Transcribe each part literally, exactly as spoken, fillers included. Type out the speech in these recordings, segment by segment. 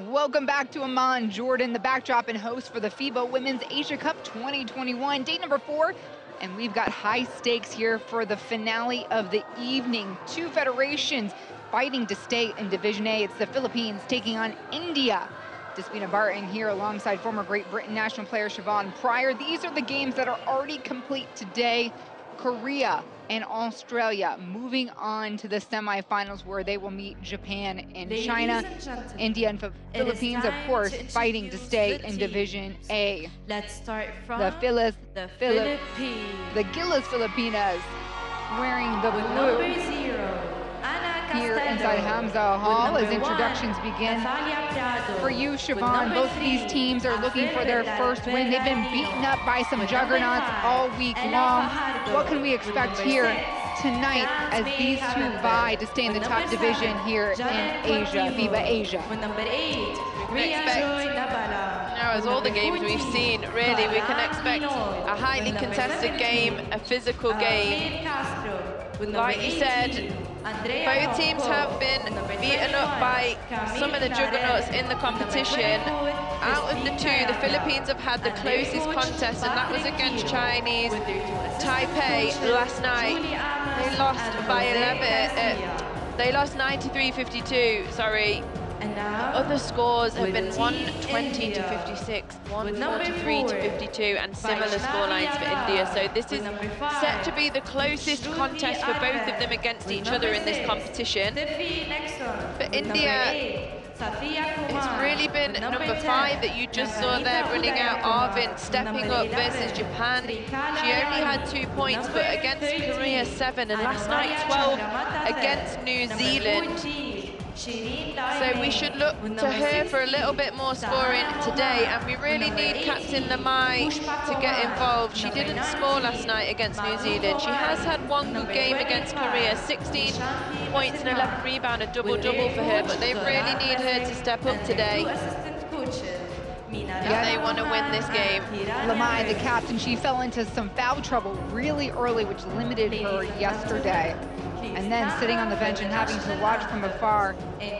Welcome back to Amman, Jordan, the backdrop and host for the FIBA Women's Asia Cup twenty twenty-one, day number four. And we've got high stakes here for the finale of the evening. Two federations fighting to stay in Division A. It's the Philippines taking on India. Despina Barton here alongside former Great Britain national player Siobhan Pryor. These are the games that are already complete today. Korea and Australia moving on to the semifinals where they will meet Japan and Ladies China. And India and Philippines, of course, fighting to stay in Division A. Let's start from the Phyllis, the Philip, Philippines. The Gilas Filipinas wearing the With blue. number zero, Ana Here Castello. inside Hamza Hall With as number introductions one, begin. Natalia Prado. For you, With Siobhan, number both of these three, teams are looking for their Alfreda first win. They've been Berardino. beaten up by some With number juggernauts five, all week Ella long. Fajardo. What can we With expect number here six, tonight as Jasmine these two Havenberg. vie to stay in the With top number division seven, here Janet in Asia, Cortijo. FIBA Asia? With number eight, Ria expect- Joy Nabala. Now, as With all the number games we've fourteen, seen, really, we can Clara expect Lloyd. a highly With number contested game, seventeen, a physical uh, game. Mir Castro. With number Like you said, eighteen, Andrea Both teams Rocco. have been With number beaten up by twenty-one, some of the Camille juggernauts in the Claret. With number competition. twenty-four, Out of the two, Christine the Carrara. Philippines have had the And their closest coach, contest, and that was Patrick against Hero. Chinese With their two assistant Taipei coaches, last night. Julie Amas They lost and by Jose eleven. Garcia. Uh, they lost ninety-three fifty-two, sorry. And now, Other scores have with been Team one twenty to India. fifty-six, one With number forty-three to four, fifty-two, and similar Vaishnavi scorelines for Aga. India. So this With is number five, set to be the closest Shruti contest for both of Arve. them against With each number other in this six, competition. Steffi Nexon. For With India, number eight, Safia Kumar. It's really been With number, ten, five that you just saw there Nakanita running out. Udayakumar. Arvin With stepping number up eleven, versus Japan. Srikala She only Rani. had two With points, number but against thirteen, Korea, seven, and last night, Anamaya twelve Chandramata against Sen. New Number Zealand. fourteen, Shireen So we Laine. should look With to number her for a little sixteen, bit more Sahana scoring today, Mohan. and we With really number need Captain eighteen, Lamai Pushpa to get Kumar. involved. She Number didn't score last nineteen, night against New Maru Zealand. She has Kohari. had one good Number game against Korea, twenty-five, sixteen Nishanti points and eleven Narasimhan. rebound, a With double-double their for her, coach, but they really Zoran need her to Mesek, step up and their today. two assistant coaches, Mina If they want to win Ramamohan this game. and Hiranya Lamai, the Rey. captain, she fell into some foul trouble really early, which limited her yesterday. And then sitting on the bench and having to watch from afar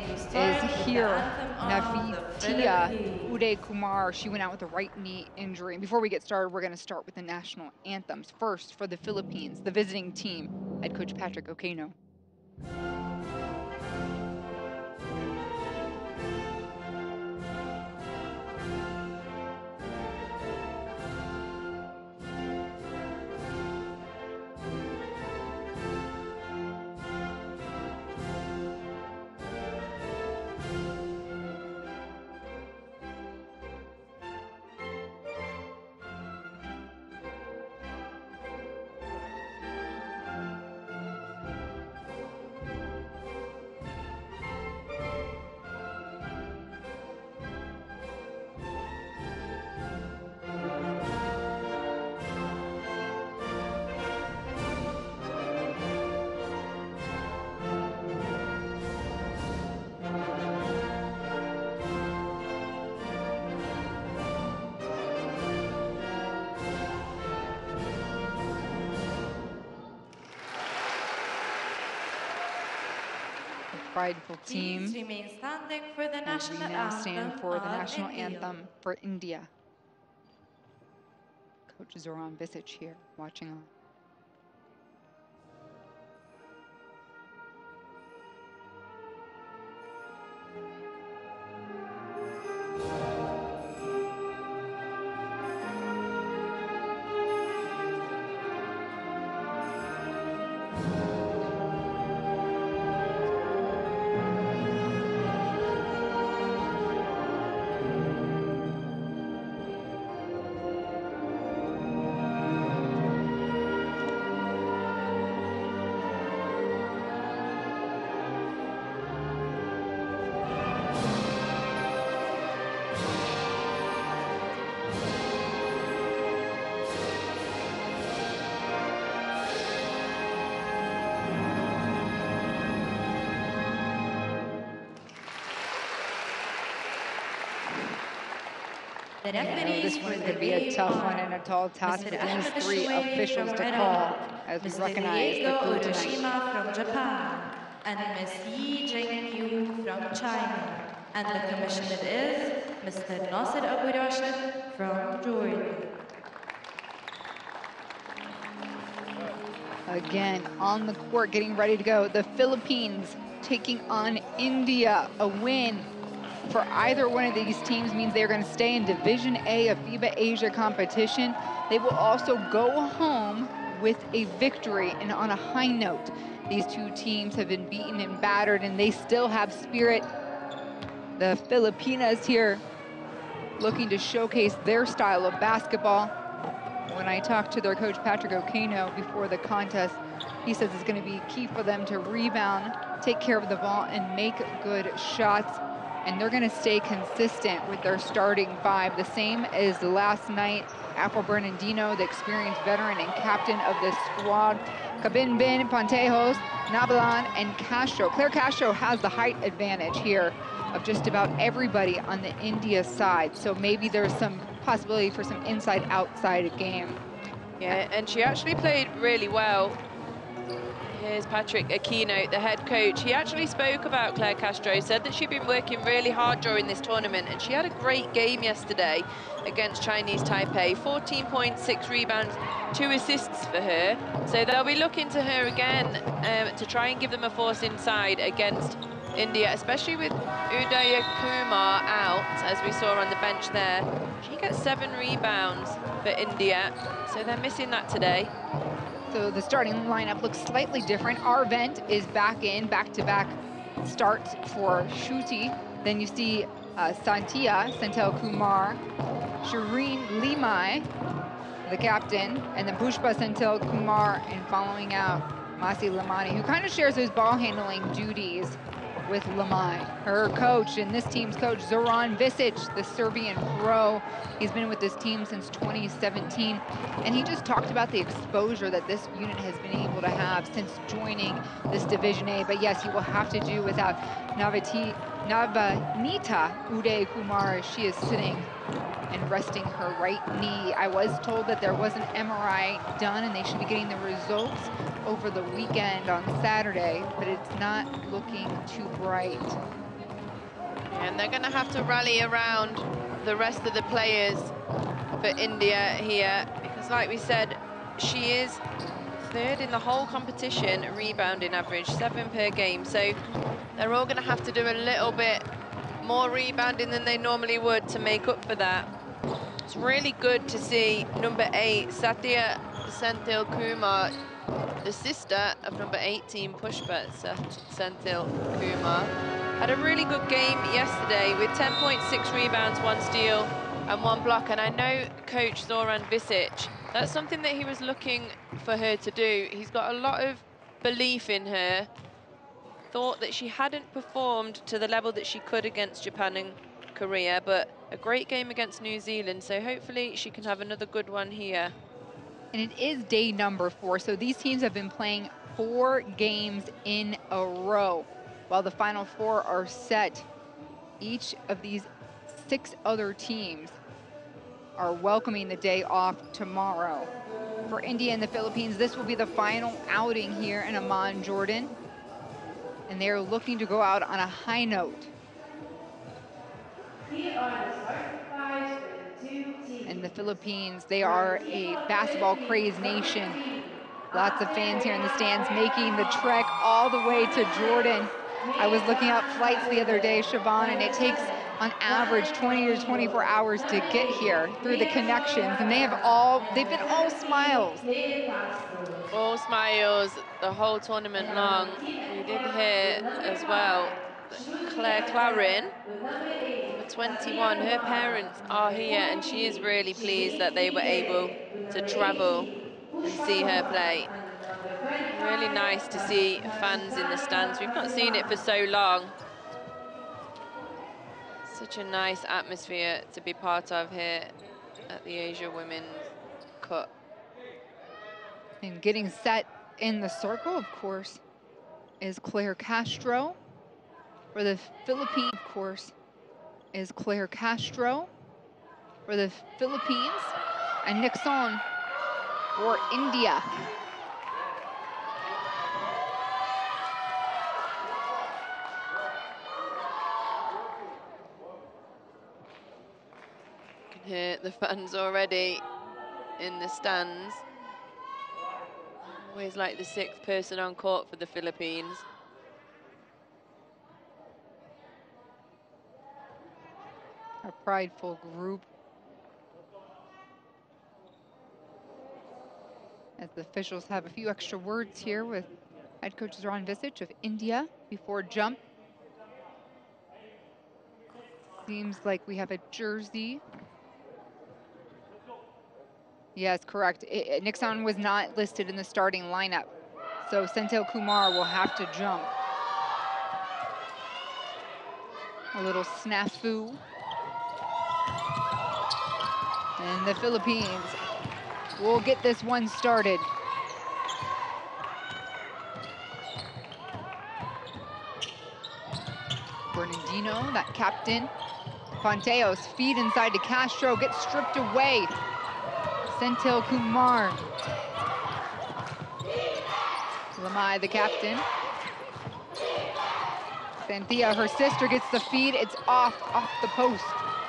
is here, Navitia Uday Kumar. She went out with a right knee injury. And before we get started, we're going to start with the national anthems. First, for the Philippines, the visiting team, head coach Patrick Okeno. Prideful team. Please remain standing for the And national we now stand anthem for the of national India. anthem for India. Coach Zoran Visic here, watching on. The I know referees this for one the could be a game tough are one and a tall task for Mister these Ahmed three Shuaib officials from to Iran, call as we Mister recognize the Diego crew tonight. Oroshima from Japan, and Miss Yi Jingyu from China. And the commissioner is Mister Nasser Abu Rashid from Jordan. Again, on the court, getting ready to go. The Philippines taking on India. A win for either one of these teams means they're going to stay in Division A of FIBA Asia competition. They will also go home with a victory. And on a high note, these two teams have been beaten and battered, and they still have spirit. The Filipinas here looking to showcase their style of basketball. When I talked to their coach, Patrick O'Kano, before the contest, he says it's going to be key for them to rebound, take care of the ball, and make good shots. And they're going to stay consistent with their starting five, the same as last night. Afro Bernardino, the experienced veteran and captain of this squad. Kabinbin, Pantejos, Nabalan, and Castro. Claire Castro has the height advantage here of just about everybody on the India side. So maybe there's some possibility for some inside-outside game. Yeah, and she actually played really well. Here's Patrick Aquino, the head coach. He actually spoke about Claire Castro, said that she'd been working really hard during this tournament, and she had a great game yesterday against Chinese Taipei. fourteen points, six rebounds, two assists for her. So they'll be looking to her again um, to try and give them a force inside against India, especially with Udaya Kumar out, as we saw on the bench there. She gets seven rebounds for India, so they're missing that today. So the starting lineup looks slightly different. Arvent is back in, back-to-back starts for Shuti. Then you see uh, Santia, Santel Kumar, Shireen Limai, the captain, and then Pushpa Santel Kumar, and following out Masi Lamani, who kind of shares those ball handling duties with Lamai. Her coach, and this team's coach, Zoran Visic, the Serbian pro. He's been with this team since twenty seventeen, and he just talked about the exposure that this unit has been able to have since joining this Division A. But yes, he will have to do without Navati, Navanita Uday Kumar. She is sitting and resting her right knee. I was told that there was an M R I done and they should be getting the results over the weekend on Saturday, but it's not looking too bright. And they're going to have to rally around the rest of the players for India here, because like we said, she is third in the whole competition, rebounding average, seven per game. So they're all going to have to do a little bit more rebounding than they normally would to make up for that. It's really good to see number eight, Satya Senthil Kumar, the sister of number eighteen, Pushpa Senthil Kumar, had a really good game yesterday with ten point six rebounds, one steal and one block. And I know coach Zoran Visic, that's something that he was looking for her to do. He's got a lot of belief in her, thought that she hadn't performed to the level that she could against Japan and Korea, but a great game against New Zealand, so hopefully she can have another good one here. And it is day number four, so these teams have been playing four games in a row. While the final four are set, each of these six other teams are welcoming the day off tomorrow. For India and the Philippines, this will be the final outing here in Amman, Jordan. And they're looking to go out on a high note. And the Philippines, they are a basketball-crazed nation. Lots of fans here in the stands making the trek all the way to Jordan. I was looking up flights the other day, Siobhan, and it takes on average twenty to twenty-four hours to get here through the connections. And they have all, they've been all smiles. All smiles the whole tournament long. We did hear as well that Claire Clarin, number twenty-one, her parents are here, and she is really pleased that they were able to travel and see her play. Really nice to see fans in the stands. We've not seen it for so long. Such a nice atmosphere to be part of here at the Asia Women's Cup. And getting set in the circle, of course, is Claire Castro. For the Philippines, of course, is Claire Castro for the Philippines, and Nixon for India. hear the fans already in the stands. Always like the sixth person on court for the Philippines. A prideful group. As the officials have a few extra words here with head coach Ron Visich of India before jump. Seems like we have a jersey. Yes, correct. It, it, Nixon was not listed in the starting lineup, so Senthil Kumar will have to jump. A little snafu. And the Philippines will get this one started. Bernardino, that captain. Ponteos, feed inside to Castro, gets stripped away. Senthil Kumar. Lamai, the captain. Santhia, her sister, gets the feed. It's off, off the post.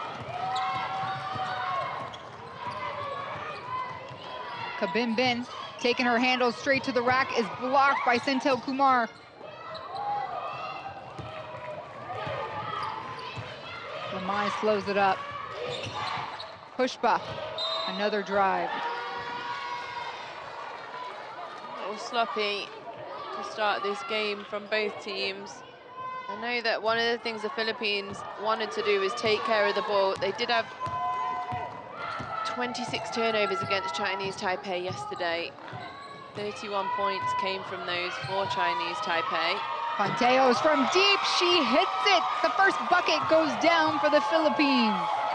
Kabimbin, taking her handle straight to the rack, is blocked by Senthil Kumar. Lamai slows it up. Pushpa, another drive. A little sloppy to start this game from both teams. I know that one of the things the Philippines wanted to do was take care of the ball. They did have twenty-six turnovers against Chinese Taipei yesterday. thirty-one points came from those for Chinese Taipei. Ponteos from deep, she hits it. The first bucket goes down for the Philippines.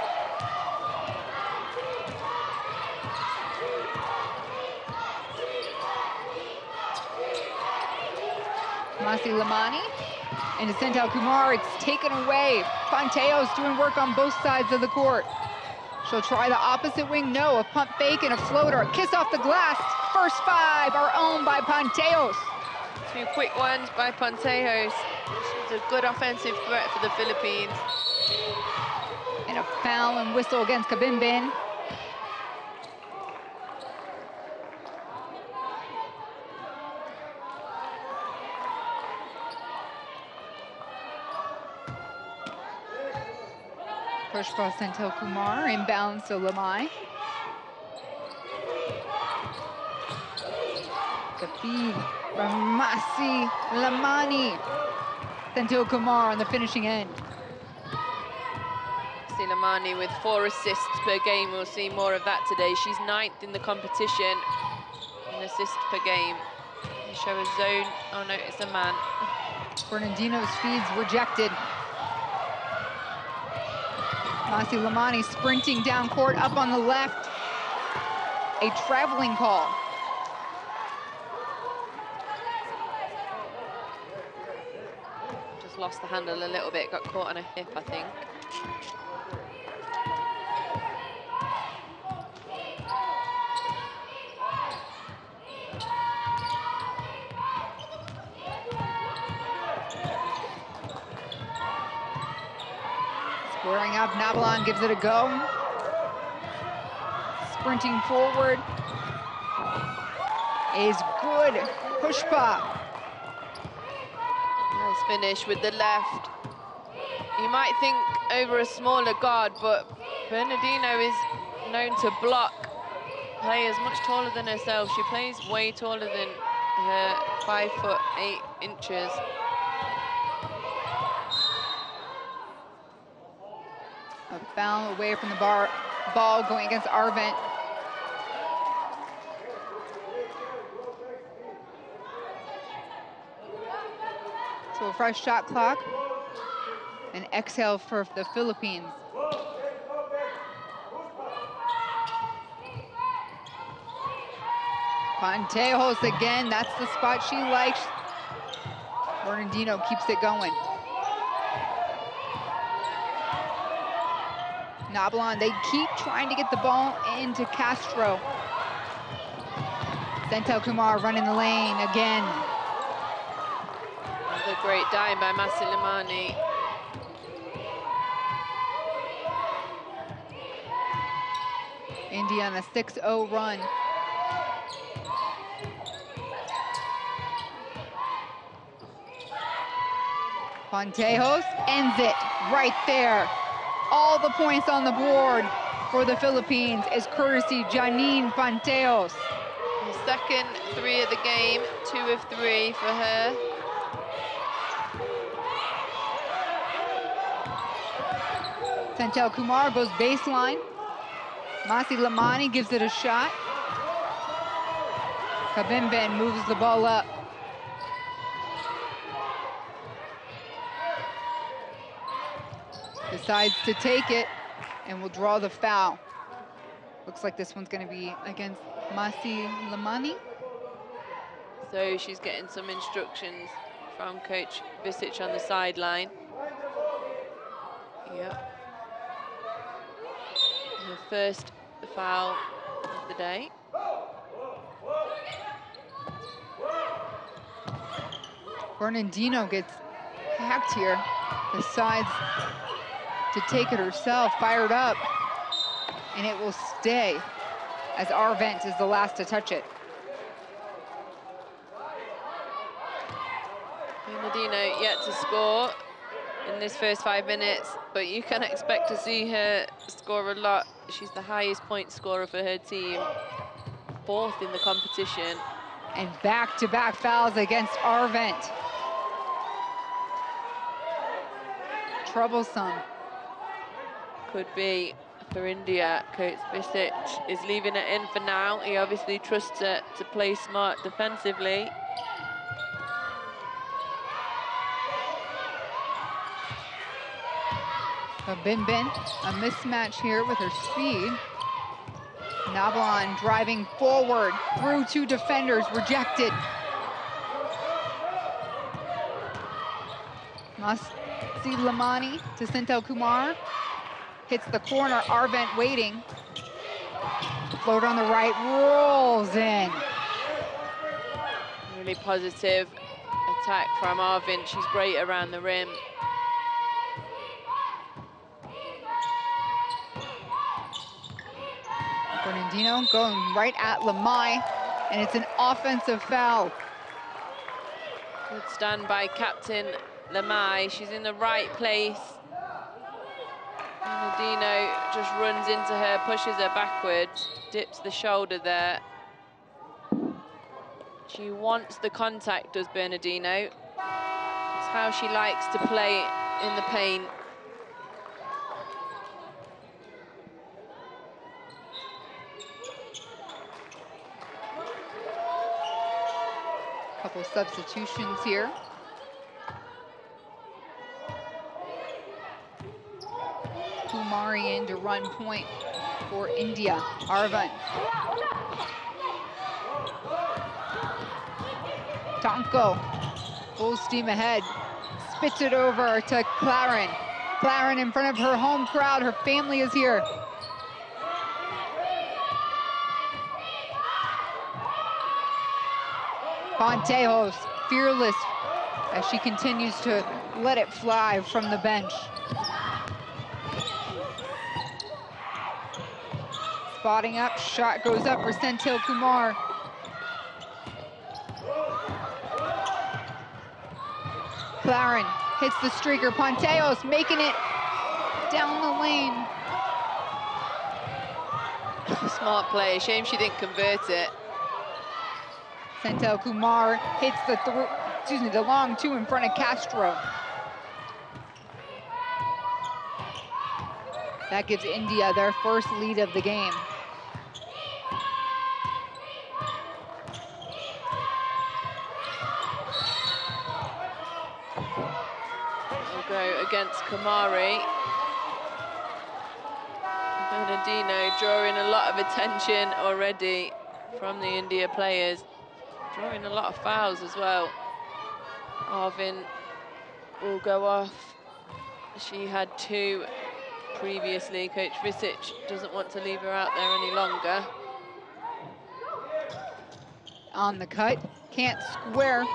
Masi Lamani into Senthil Kumar, it's taken away. Ponteos doing work on both sides of the court. She'll try the opposite wing, no, a pump fake and a floater, a kiss off the glass. First five are owned by Ponteos. Two quick ones by Ponteos. She's a good offensive threat for the Philippines. And a foul and whistle against Kabimbin. Pushpa Senthil Kumar, inbounds to Lamai. The feed from Masi Lamani. Senthil Kumar on the finishing end. Lamani with four assists per game. We'll see more of that today. She's ninth in the competition in assists per game. They show a zone. Oh no, it's a man. Bernardino's feeds rejected. Masi Lamani sprinting down court, up on the left. A traveling call. Just lost the handle a little bit, got caught on a hip, I think. Squaring up, Nabalon gives it a go. Sprinting forward is good. Pushpa. Nice finish with the left. You might think over a smaller guard, but Bernardino is known to block players much taller than herself. She plays way taller than her five foot eight inches. A foul away from the bar, ball going against Arvent. So a fresh shot clock. An exhale for the Philippines. Ponteos again, that's the spot she likes. Bernardino keeps it going. Nabalon, they keep trying to get the ball into Castro. Senthil Kumar running the lane again. Another great dime by Masi Lamani. India on a six oh run. Pantejos ends it right there. All the points on the board for the Philippines is courtesy Janine Pantejos. The second three of the game, two of three for her. Senthil Kumar goes baseline. Masi Lamani gives it a shot. Kabimben moves the ball up. Decides to take it and will draw the foul. Looks like this one's going to be against Masi Lamani. So she's getting some instructions from Coach Visic on the sideline. Yep. Her first foul of the day. Bernardino gets hacked here. Decides to take it herself, fired up, and it will stay as Arvent is the last to touch it. Bernardino yet to score in this first five minutes, but you can expect to see her score a lot. She's the highest point scorer for her team, fourth in the competition. And back-to-back fouls against Arvent. Troublesome. Could be for India. Coach Visic is leaving it in for now. He obviously trusts her to play smart defensively. Kabimben, a mismatch here with her speed. Nabalan driving forward through two defenders, rejected. Masi Lamani to Senthil Kumar. Hits the corner, Arvent waiting. Float on the right, rolls in. Really positive attack from Arvent. She's great around the rim. Bernardino going right at Lamai, and it's an offensive foul. Good stand by Captain Lamai. She's in the right place. Bernardino just runs into her, pushes her backwards, dips the shoulder there. She wants the contact, does Bernardino. It's how she likes to play in the paint. Couple substitutions here. Kumari in to run point for India. Arvant. Tonko, full steam ahead. Spits it over to Claren. Claren in front of her home crowd. Her family is here. Pantejos, fearless as she continues to let it fly from the bench. Spotting up, shot goes up for Senthil Kumar. Claren hits the streaker, Pantejos making it down the lane. Smart play, shame she didn't convert it. Senthil Kumar hits the through, excuse me, the long two in front of Castro. That gives India their first lead of the game. We'll go against Kumari. Bernardino drawing a lot of attention already from the India players. Drawing a lot of fouls as well. Arvin will go off. She had two previously. Coach Visic doesn't want to leave her out there any longer. On the cut, can't square.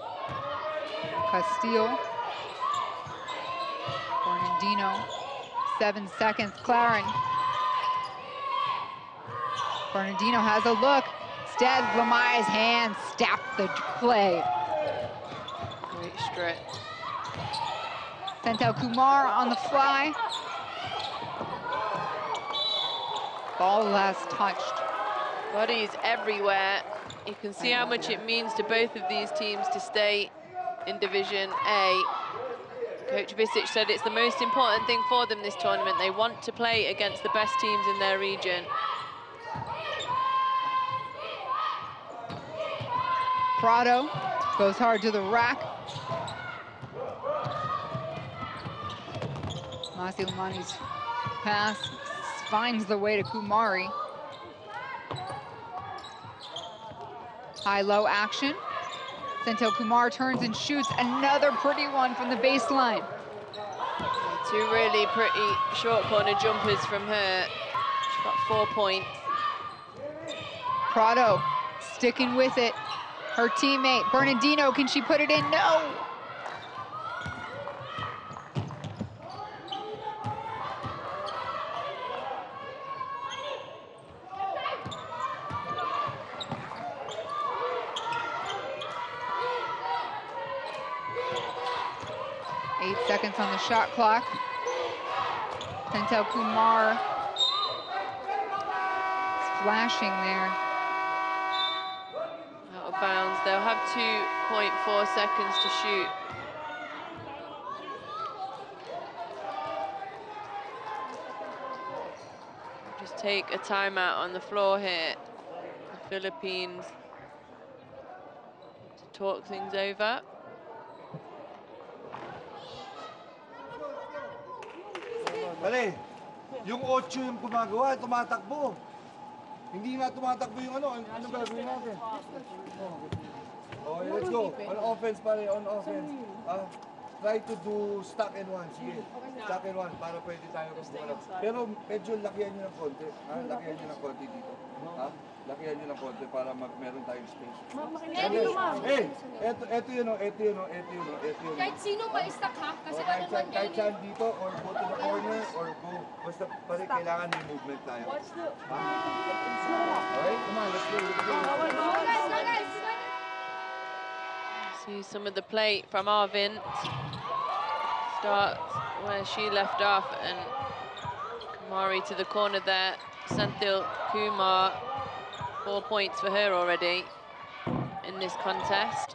Castillo. Bernardino seven seconds. Claren. Bernardino has a look. Instead, Lamaya's hands stop the play. Great stretch. Senthil Kumar on the fly. Ball last touched. Bodies everywhere. You can see how much it means to both of these teams to stay in Division A. Coach Visic said it's the most important thing for them this tournament. They want to play against the best teams in their region. Prado goes hard to the rack. Masi Lamani's pass finds the way to Kumari. High-low action. Senthil Kumar turns and shoots another pretty one from the baseline. Two really pretty short corner jumpers from her. She's got four points. Prado sticking with it. Her teammate, Bernardino, can she put it in? No! Eight seconds on the shot clock. Senthil Kumar is flashing there. Out of bounds. They'll have two point four seconds to shoot. Just take a timeout on the floor here. The Philippines to talk things over. Bale, yung ocho yung gumagawa, tumatakbo. Hindi na tumatakbo yung ano, ano gagawin natin? Oh, let's go. On offense pare, on offense. Ah, try to do stack and one, sige. Stack and one para pwede tayo kumpulan. Pero medyo lakihan niyo ng konti. Ha? Lakihan niyo ng konti dito. Ha? Lakihan niyo ng konti para mag meron tayong space. Eh, eto eto yun, oh, eto yun, oh, eto yun, oh, eto yun. Kahit sino pa stack ha, kasi Kahit ano saan, man kahit kayo saan dito, or go to the corner, or go. Basta pare, kailangan may movement tayo. Okay, come on, let's go, let's go. guys, no guys. See some of the play from Arvind. Starts where she left off, and Kumari to the corner there. Senthil Kumar, four points for her already in this contest.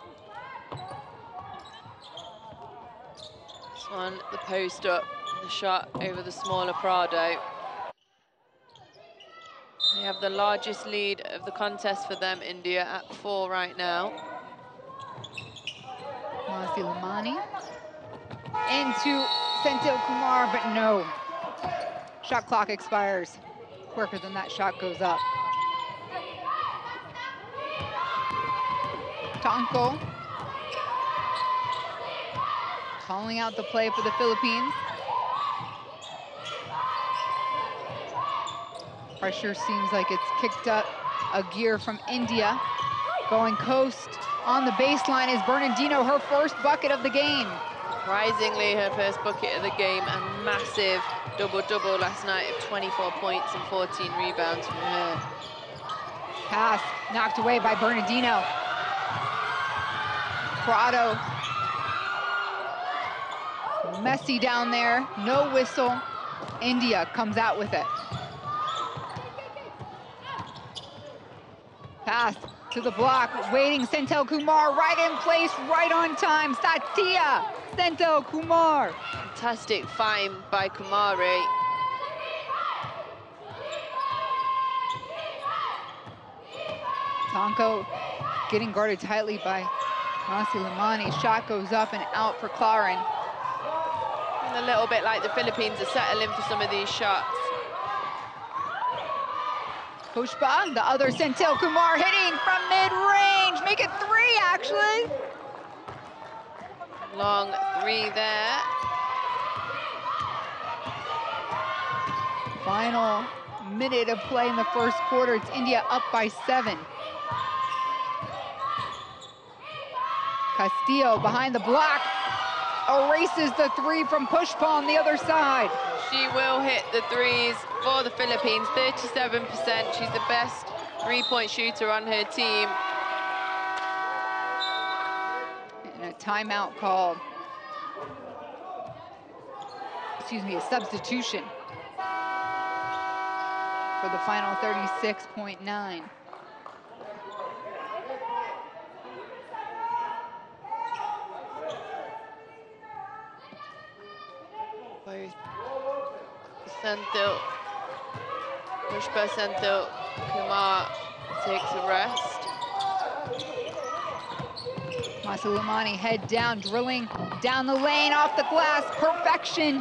This one, the post up, the shot over the smaller Prado. They have the largest lead of the contest for them, India, at four right now. Masi Lamani into Senthil Kumar, but no. Shot clock expires quicker than that shot goes up. Tonko calling out the play for the Philippines. Pressure seems like it's kicked up a gear from India. Going coast on the baseline is Bernardino, her first bucket of the game. Surprisingly, her first bucket of the game, a massive double-double last night of twenty-four points and fourteen rebounds from her. Pass knocked away by Bernardino. Prado. Messy down there, no whistle. India comes out with it. Pass to the block, waiting, Senthil Kumar, right in place, right on time. Satya, Senthil Kumar. Fantastic find by Kumari. Tonko getting guarded tightly by Masi Lamani. Shot goes up and out for Claren. And a little bit like the Philippines are settling for some of these shots. Pushpa, the other Senthil Kumar hitting from mid-range. Make it three, actually. Long three there. Final minute of play in the first quarter. It's India up by seven. Castillo behind the block. Erases the three from Pushpa on the other side. she will hit the threes for the Philippines, thirty-seven percent. She's the best three-point shooter on her team. And a timeout called. Excuse me, a substitution for the final thirty-six point nine. Both Senthil, Pushpa Senthil Kumar takes a rest. Masilamani head down, drilling down the lane, off the glass, perfection.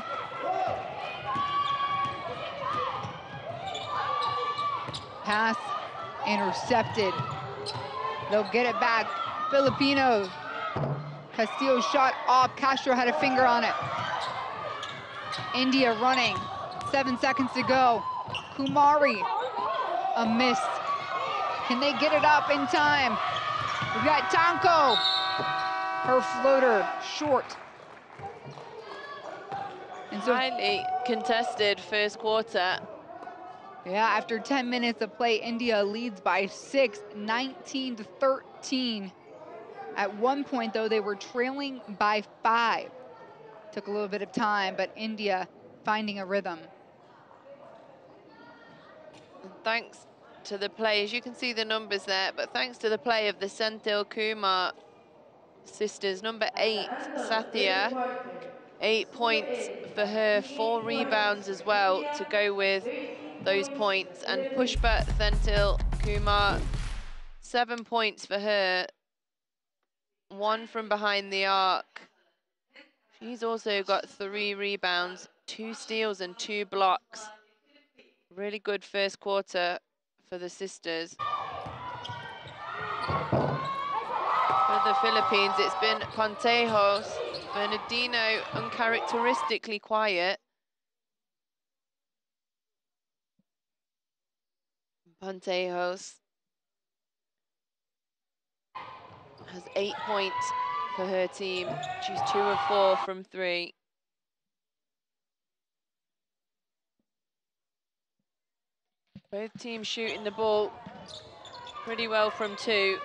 Pass intercepted. They'll get it back. Filipinos. Castillo shot off. Castro had a finger on it. India running. Seven seconds to go. Kumari, a miss. Can they get it up in time? We've got Tanko. Her floater short. And so, highly contested first quarter. yeah, after ten minutes of play, India leads by six, nineteen to thirteen. At one point, though, they were trailing by five. Took a little bit of time, but India finding a rhythm. Thanks to the play, as you can see the numbers there, but thanks to the play of the Senthil Kumar sisters, number eight, Sathya, eight points for her, four rebounds as well to go with those points, and Pushpa Senthil Kumar, seven points for her, one from behind the arc. She's also got three rebounds, two steals and two blocks. Really good first quarter for the sisters. For the Philippines, it's been Pontejos, Bernardino uncharacteristically quiet. Pontejos has eight points for her team. She's two of four from three. Both teams shooting the ball pretty well from two.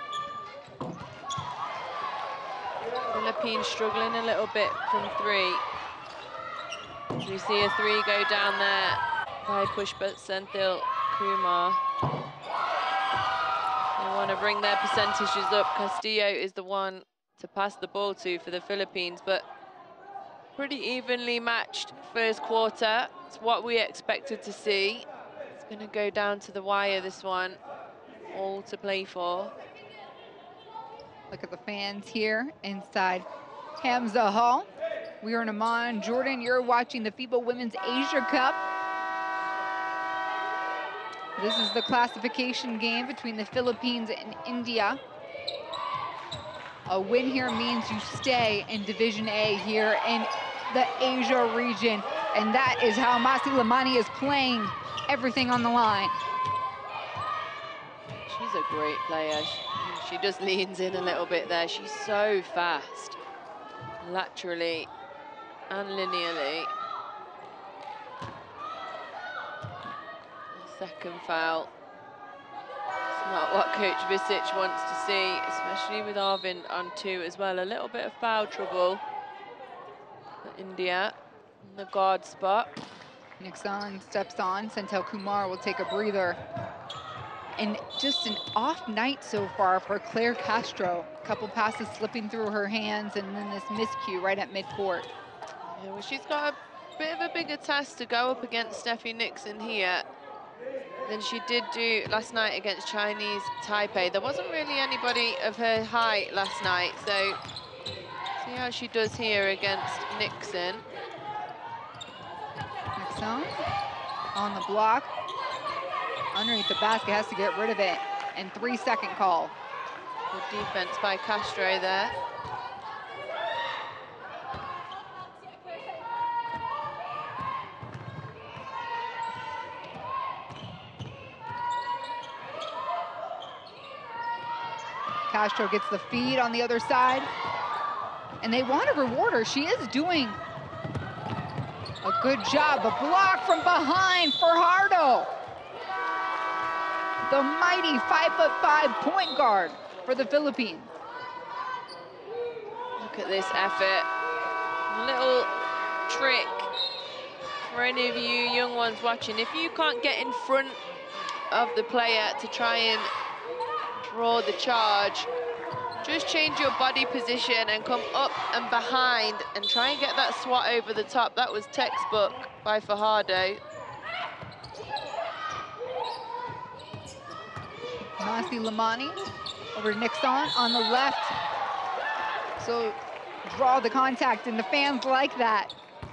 Philippines struggling a little bit from three. We see a three go down there by Pushpa Senthil Kumar. They want to bring their percentages up. Castillo is the one to pass the ball to for the Philippines, but pretty evenly matched first quarter. It's what we expected to see. It's going to go down to the wire, this one. All to play for. Look at the fans here inside Hamza Hall. We are in Amman, Jordan. You're watching the FIBA Women's Asia Cup. This is the classification game between the Philippines and India. A win here means you stay in Division A here in the Asia region. And that is how Masilamani is playing, everything on the line. She's a great player. She, she just leans in a little bit there. She's so fast, laterally and linearly. Second foul. It's not what Coach Visic wants to see, especially with Arvind on two as well. A little bit of foul trouble for India in the guard spot. Nixon steps on. Senthil Kumar will take a breather. And just an off night so far for Claire Castro. A couple passes slipping through her hands, and then this miscue right at midcourt. Yeah, well, she's got a bit of a bigger task to go up against Steffi Nixon here than she did do last night against Chinese Taipei. There wasn't really anybody of her height last night, so see how she does here against Nixon. Nixon on the block. Underneath the basket, has to get rid of it. And three second call. Good defense by Castro there. Castro gets the feed on the other side. And they want to reward her. She is doing A good job, a block from behind for Hardo. The mighty five foot five point guard for the Philippines. Look at this effort. Little trick for any of you young ones watching. If you can't get in front of the player to try and draw the charge, just change your body position and come up and behind and try and get that swat over the top. That was textbook by Fajardo. Nasi Lamani over to Nixon on the left. So draw the contact, and the fans like that.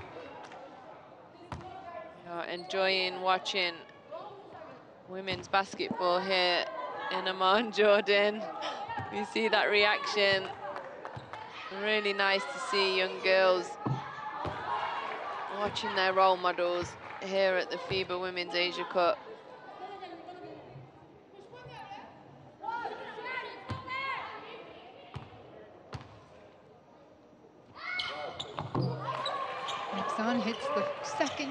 Oh, enjoying watching women's basketball here in Amman, Jordan. You see that reaction. Really nice to see young girls watching their role models here at the FIBA Women's Asia Cup. Nixon hits the second.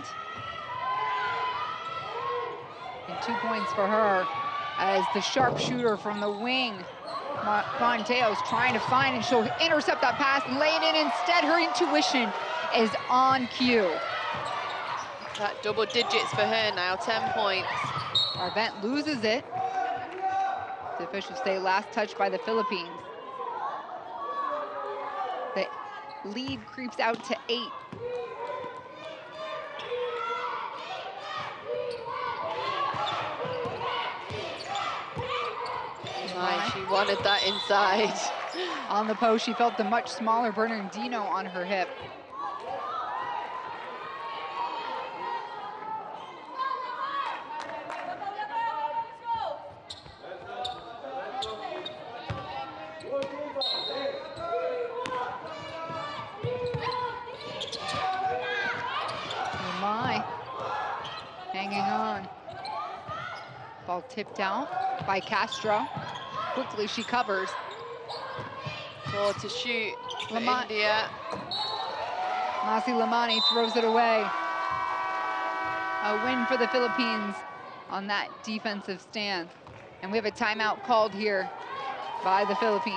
And two points for her as the sharpshooter from the wing, Monteo's trying to find, and she'll intercept that pass and lay it in instead. Her intuition is on cue. That double digits for her now, ten points. Arvent loses it. The officials say last touch by the Philippines. The lead creeps out to eight. Right, she wanted that inside. On the post, she felt the much smaller Bernardino on her hip. Oh my, hanging on. Ball tipped out by Castro. Quickly she covers. Four to shoot for Lama India. Nasi Lamani throws it away. A win for the Philippines on that defensive stand. And we have a timeout called here by the Philippines.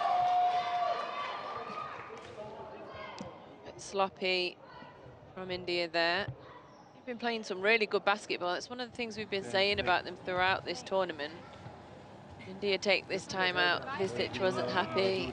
It's sloppy from India there. They've been playing some really good basketball. It's one of the things we've been saying about them throughout this tournament. India take this time out. Visic wasn't happy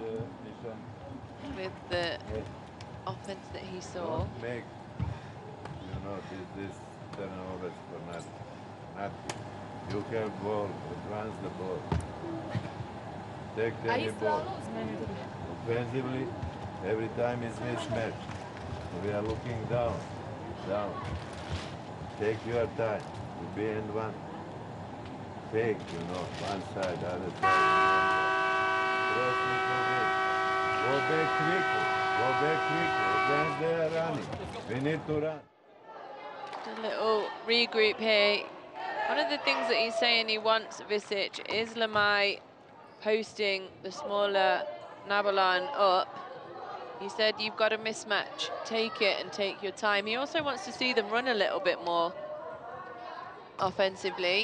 with the offense that he saw. Make, you know, this, this turnovers for nothing. Nothing. You have ball, advance the ball. Take any ball. Offensively, every time is mismatch. We are looking down, down. Take your time. You be in one. Fake, you know, one side, other side. Cross little bit. Go back quickly. Go back quickly. Against they are running. We need to run. A little regroup here. One of the things that he's saying he wants, Visic, is Lamai posting the smaller Nabalan up. He said, you've got a mismatch. Take it and take your time. He also wants to see them run a little bit more offensively.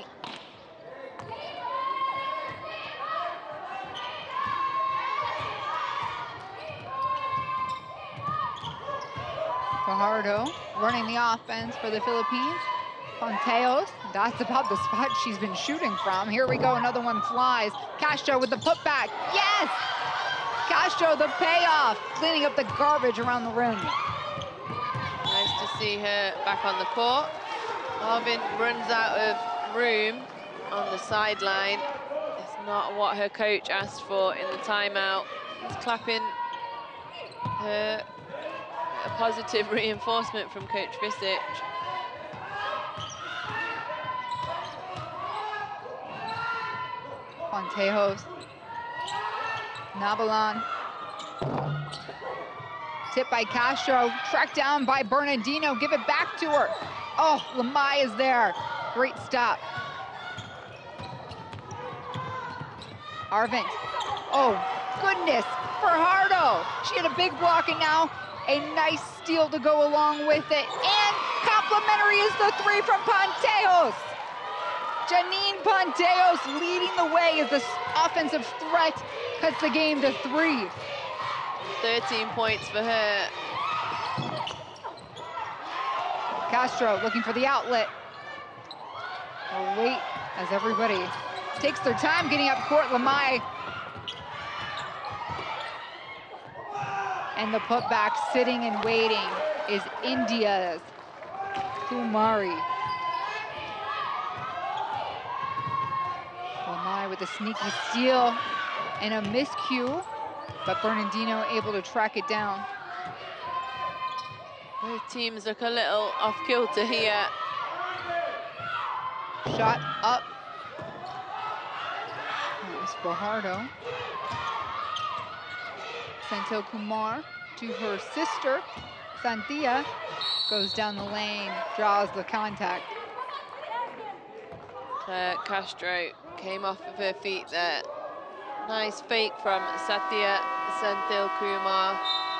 Fajardo running the offense for the Philippines. Fonteos, that's about the spot she's been shooting from. Here we go, another one flies. Castro with the putback, yes! Castro, the payoff, cleaning up the garbage around the rim. Nice to see her back on the court. Marvin runs out of room on the sideline. It's not what her coach asked for in the timeout. He's clapping her a positive reinforcement from Coach Visic. Fontejos. Nabalan. Tip by Castro, tracked down by Bernardino, give it back to her. Oh, Lamai is there. Great stop. Arvent. Oh, goodness, Fajardo. She had a big block and now a nice steal to go along with it. And complimentary is the three from Panteos. Janine Panteos leading the way as this offensive threat cuts the game to three. thirteen points for her. Castro looking for the outlet. Oh, wait, as everybody takes their time getting up court. Lamai. And the putback sitting and waiting is India's Kumari. Lamai with a sneaky steal and a miscue, but Bernardino able to track it down. Both teams look a little off kilter here. Shot up. That was Fajardo. Santil Kumar to her sister, Santia, goes down the lane, draws the contact. Claire Castro came off of her feet there. Nice fake from Satya Santil Kumar.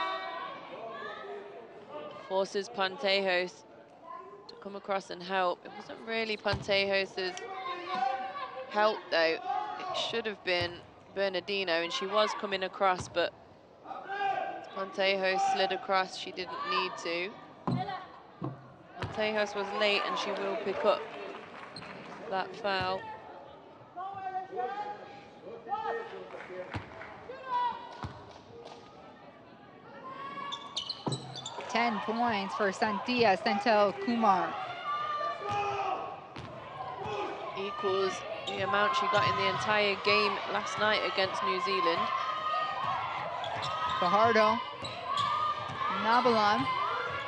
Forces Pantejos to come across and help. It wasn't really Pantejos' help though. It should have been Bernardino, and she was coming across, but Pantejos slid across. She didn't need to. Pantejos was late, and she will pick up that foul. ten points for Santia Santil Kumar. Equals the amount she got in the entire game last night against New Zealand. Fajardo, Nabalan,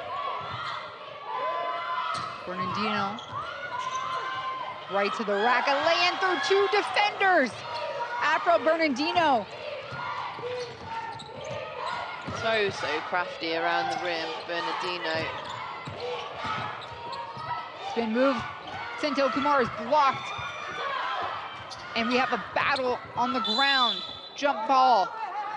Bernardino, right to the rack, a lay-in through two defenders. Afro Bernardino. So, so crafty around the rim, Bernardino. Spin move, Santil Kumar is blocked. And we have a battle on the ground, jump ball.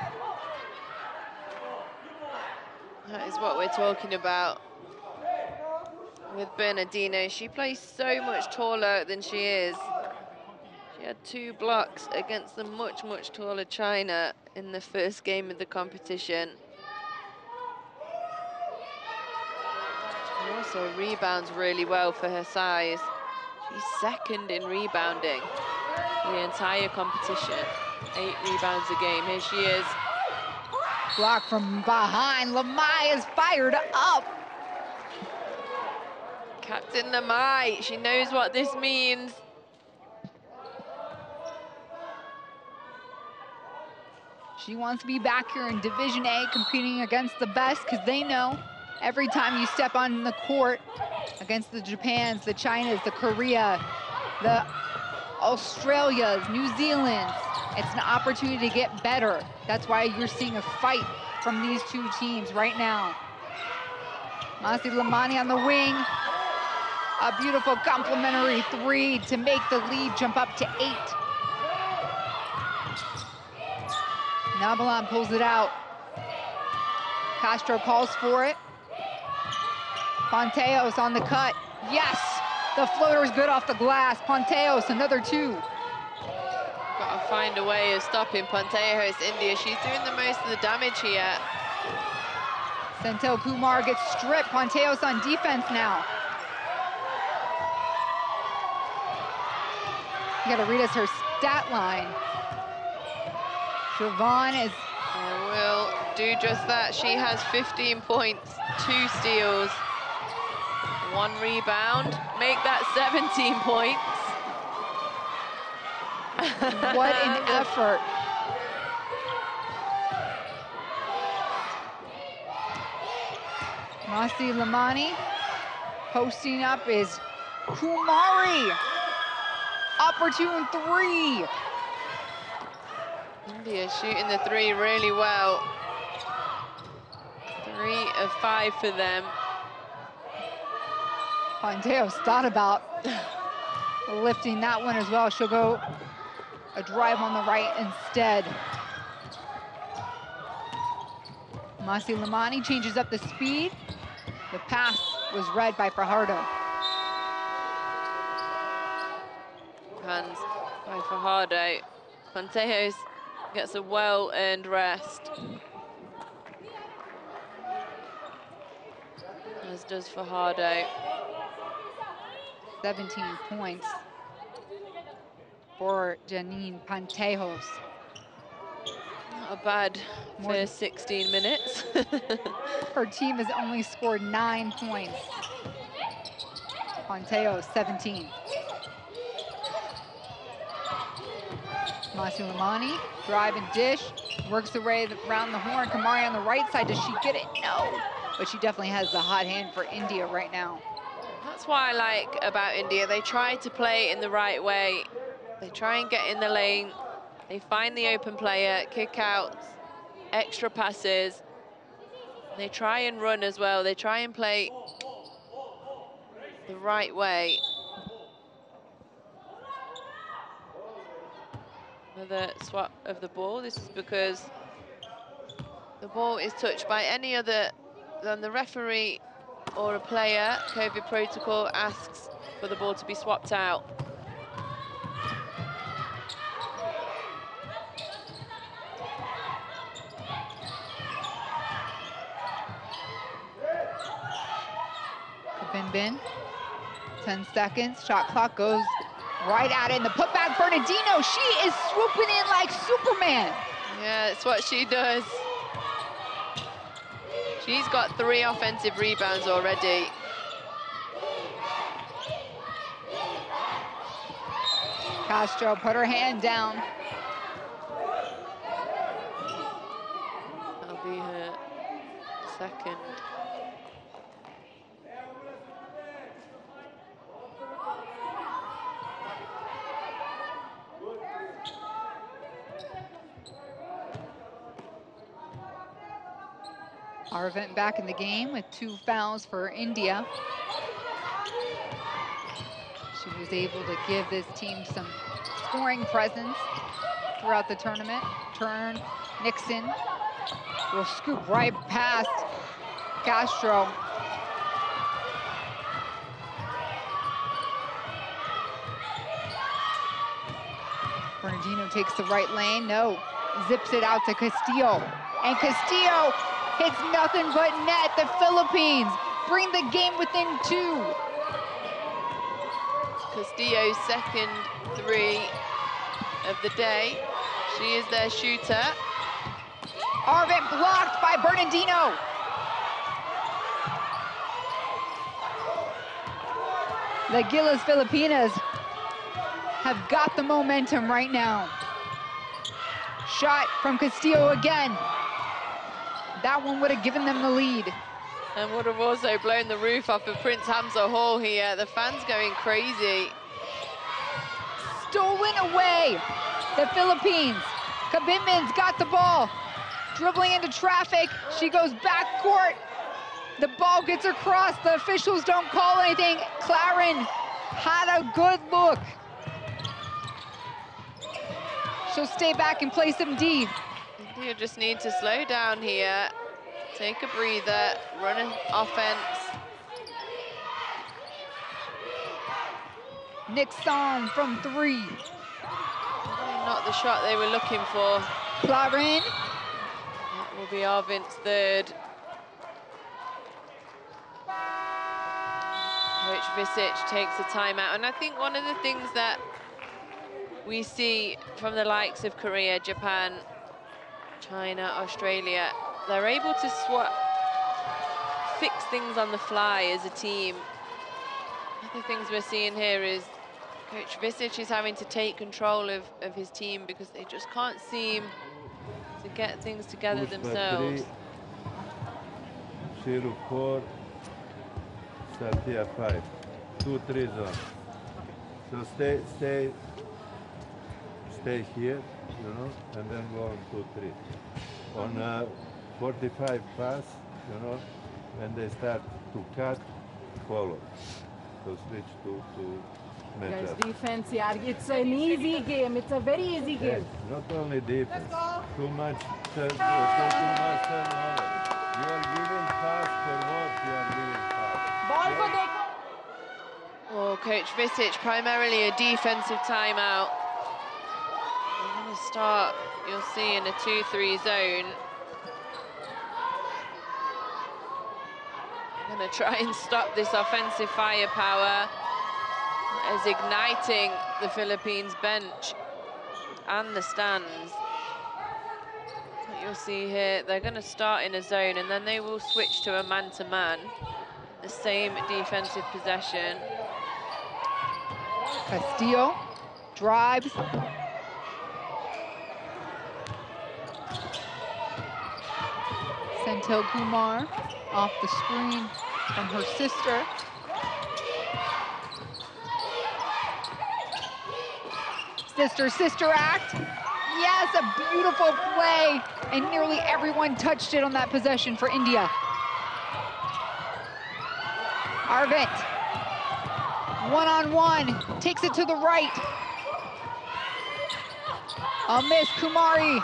That is what we're talking about with Bernardino. She plays so much taller than she is. She had two blocks against the much, much taller China in the first game of the competition. She also rebounds really well for her size. She's second in rebounding for the entire competition. Eight rebounds a game. Here she is. Block from behind. Lamai is fired up. Captain Lamai, she knows what this means. She wants to be back here in Division A competing against the best, because they know every time you step on the court against the Japans, the Chinas, the Korea, the Australias, New Zealands, it's an opportunity to get better. That's why you're seeing a fight from these two teams right now. Masi Lamani on the wing. A beautiful complimentary three to make the lead jump up to eight. Nabalan pulls it out. Castro calls for it. Panteos on the cut. Yes! The floater is good off the glass. Panteos, another two. Gotta find a way of stopping Pantejos, India. She's doing the most of the damage here. Santil Kumar gets stripped. Panteos on defense now. You gotta read us her stat line. Siobhan is... I will do just that. She has fifteen points, two steals, one rebound. Make that seventeen points. What an effort. Masi Lamani posting up is Kumari. Opportune three. India shooting the three really well. Three of five for them. Panteos thought about lifting that one as well. She'll go a drive on the right instead. Masi Lamani changes up the speed. The pass was read by Fajardo. Hands by Fajardo. Contejos gets a well-earned rest. As does Fajardo. seventeen points for Janine Contejos. Not a bad More first sixteen minutes. Her team has only scored nine points. Contejos, seventeen. Masi Lamani, drive and dish, works her way around the horn. Kamari on the right side, does she get it? No, but she definitely has the hot hand for India right now. That's what I like about India. They try to play in the right way. They try and get in the lane. They find the open player, kick out, extra passes. They try and run as well. They try and play the right way. Another swap of the ball. This is because the ball is touched by any other than the referee or a player. COVID protocol asks for the ball to be swapped out. Bin Bin, ten seconds, shot clock goes right at it, and the putback, Bernardino, she is swooping in like Superman. Yeah, that's what she does. She's got three offensive rebounds already. Castro put her hand down. That'll be her second. Arvent back in the game with two fouls for India. She was able to give this team some scoring presence throughout the tournament. Turn, Nixon will scoop right past Castro. Bernardino takes the right lane, no, zips it out to Castillo. And Castillo hits nothing but net. The Philippines bring the game within two. Castillo's second three of the day. She is their shooter. Arvent blocked by Bernardino. The Gilas Filipinas have got the momentum right now. Shot from Castillo again. That one would have given them the lead. And would have also blown the roof off of Prince Hamza Hall here. The fans going crazy. Stolen away. The Philippines. Kabinman's got the ball. Dribbling into traffic. She goes back court. The ball gets across. The officials don't call anything. Claren had a good look. She'll stay back and play some D. You just need to slow down here, take a breather, run an offense. Nixon from three. Not the shot they were looking for. Claren. That will be Arvint's third. Coach Visic takes a timeout, and I think one of the things that we see from the likes of Korea, Japan, China, Australia, they're able to swap, fix things on the fly as a team. One of the things we're seeing here is Coach Visic is having to take control of, of his team because they just can't seem to get things together themselves. Zero four, Sartia five, two three zone. So stay, stay, stay here, you know, and then go on two three. On uh, forty-five pass, you know, when they start to cut, follow. So switch to to Guys, measure. defense, yeah, it's an easy game. It's a very easy Yes, game. not only defense. Too much, turn, too much turnover. You are giving pass for what you are giving pass? Ball ko dekho. Oh, Coach Visic, primarily a defensive timeout. We're going to start, you'll see, in a two three zone. I'm going to try and stop this offensive firepower as igniting the Philippines bench and the stands. What you'll see here, they're going to start in a zone and then they will switch to a man-to-man. The same defensive possession. Castillo drives. Senthil Kumar off the screen from her sister. Sister, sister act. Yes, a beautiful play. And nearly everyone touched it on that possession for India. Arvind, one-on-one, takes it to the right. A miss, Kumari.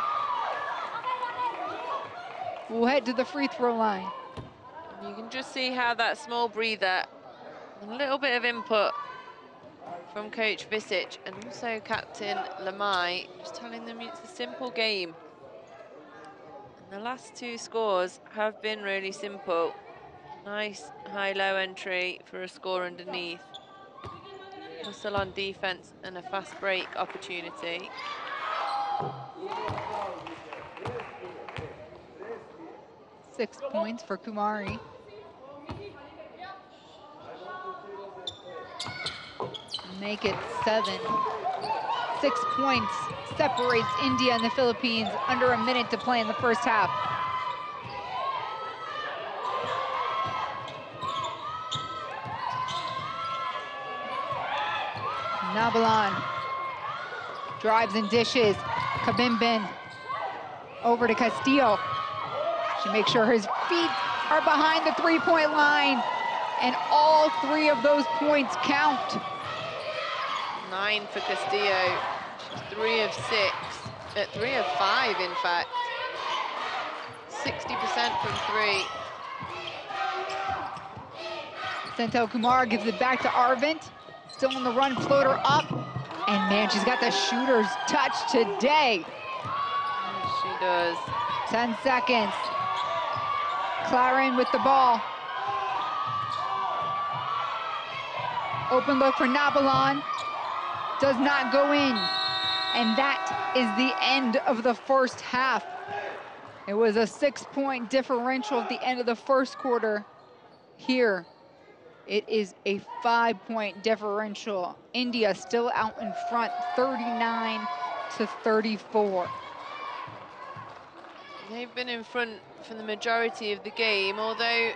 We'll head to the free throw line. You can just see how that small breather, a little bit of input from Coach Visic and also Captain Lamai, just telling them it's a simple game. And the last two scores have been really simple. Nice high-low entry for a score underneath. Hustle on defense and a fast break opportunity. Six points for Kumari. Make it seven. Six points separates India and the Philippines. Under a minute to play in the first half. Nabalan drives and dishes. Kabimbin over to Castillo. She makes sure his feet are behind the three-point line. And all three of those points count. Nine for Castillo. She's three of six. Uh, three of five, in fact. sixty percent from three. Senthil Kumar gives it back to Arvind. Still on the run, floater up. And man, she's got the shooter's touch today. Yes, she does. ten seconds. Clarin with the ball. Open look for Nabalan. Does not go in. And that is the end of the first half. It was a six-point differential at the end of the first quarter. Here, it is a five-point differential. India still out in front, thirty-nine to thirty-four. They've been in front for the majority of the game, although,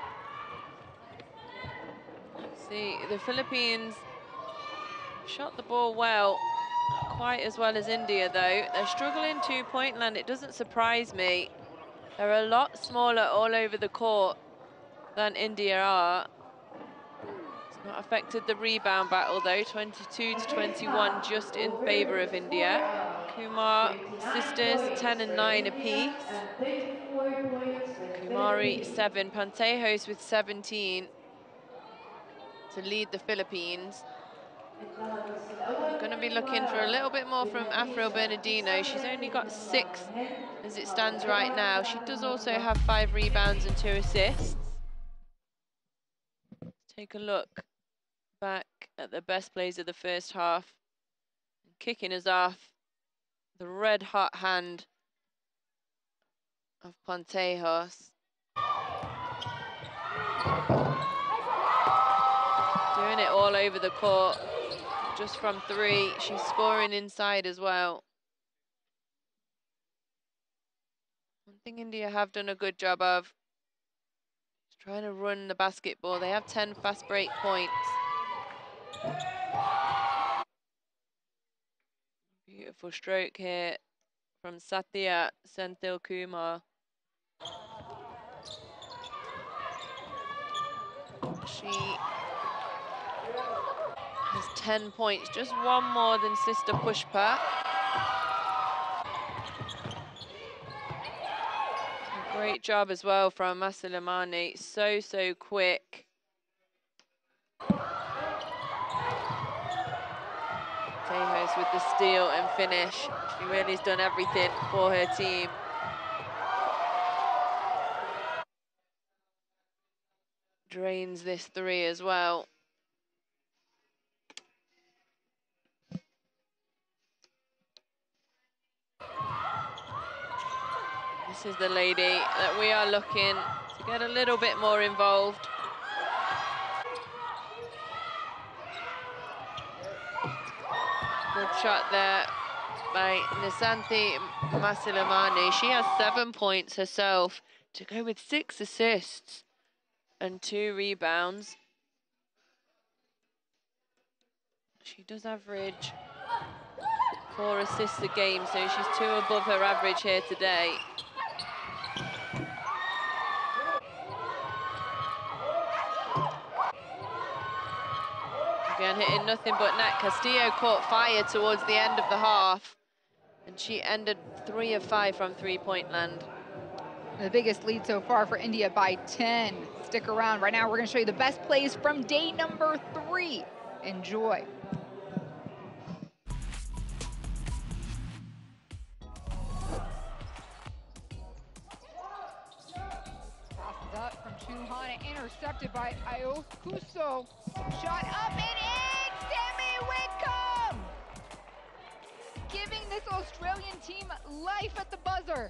let's see, the Philippines shot the ball well, not quite as well as India though. They're struggling two-point land, it doesn't surprise me. They're a lot smaller all over the court than India are. It's not affected the rebound battle though, twenty-two to twenty-one just in favor of India. Kumar sisters, ten and nine apiece. Kumari, seven. Pantejos with seventeen to lead the Philippines. I'm going to be looking for a little bit more from Afro Bernardino. She's only got six as it stands right now. She does also have five rebounds and two assists. Let's take a look back at the best plays of the first half. Kicking us off, the red hot hand of Pantejos. Doing it all over the court, just from three. She's scoring inside as well. One thing India have done a good job of is trying to run the basketball. They have ten fast break points. Beautiful stroke here from Satya Senthil Kumar. She has ten points, just one more than sister Pushpa. Great job as well from Masilamani. So, so quick. Tejos with the steal and finish. She really has done everything for her team. Drains this three as well. This is the lady that we are looking to get a little bit more involved. Good shot there by Nisanthi Masilamani. She has seven points herself to go with six assists and two rebounds. She does average four assists a game, so she's two above her average here today. Again, hitting nothing but net. Castillo caught fire towards the end of the half, and she ended three of five from three-point land. The biggest lead so far for India by ten. Stick around. Right now, we're going to show you the best plays from day number three. Enjoy. Passes up from Chuhana, intercepted by Ayo Kuso. Shot up and in! Sammy Whitcomb! Giving this Australian team life at the buzzer.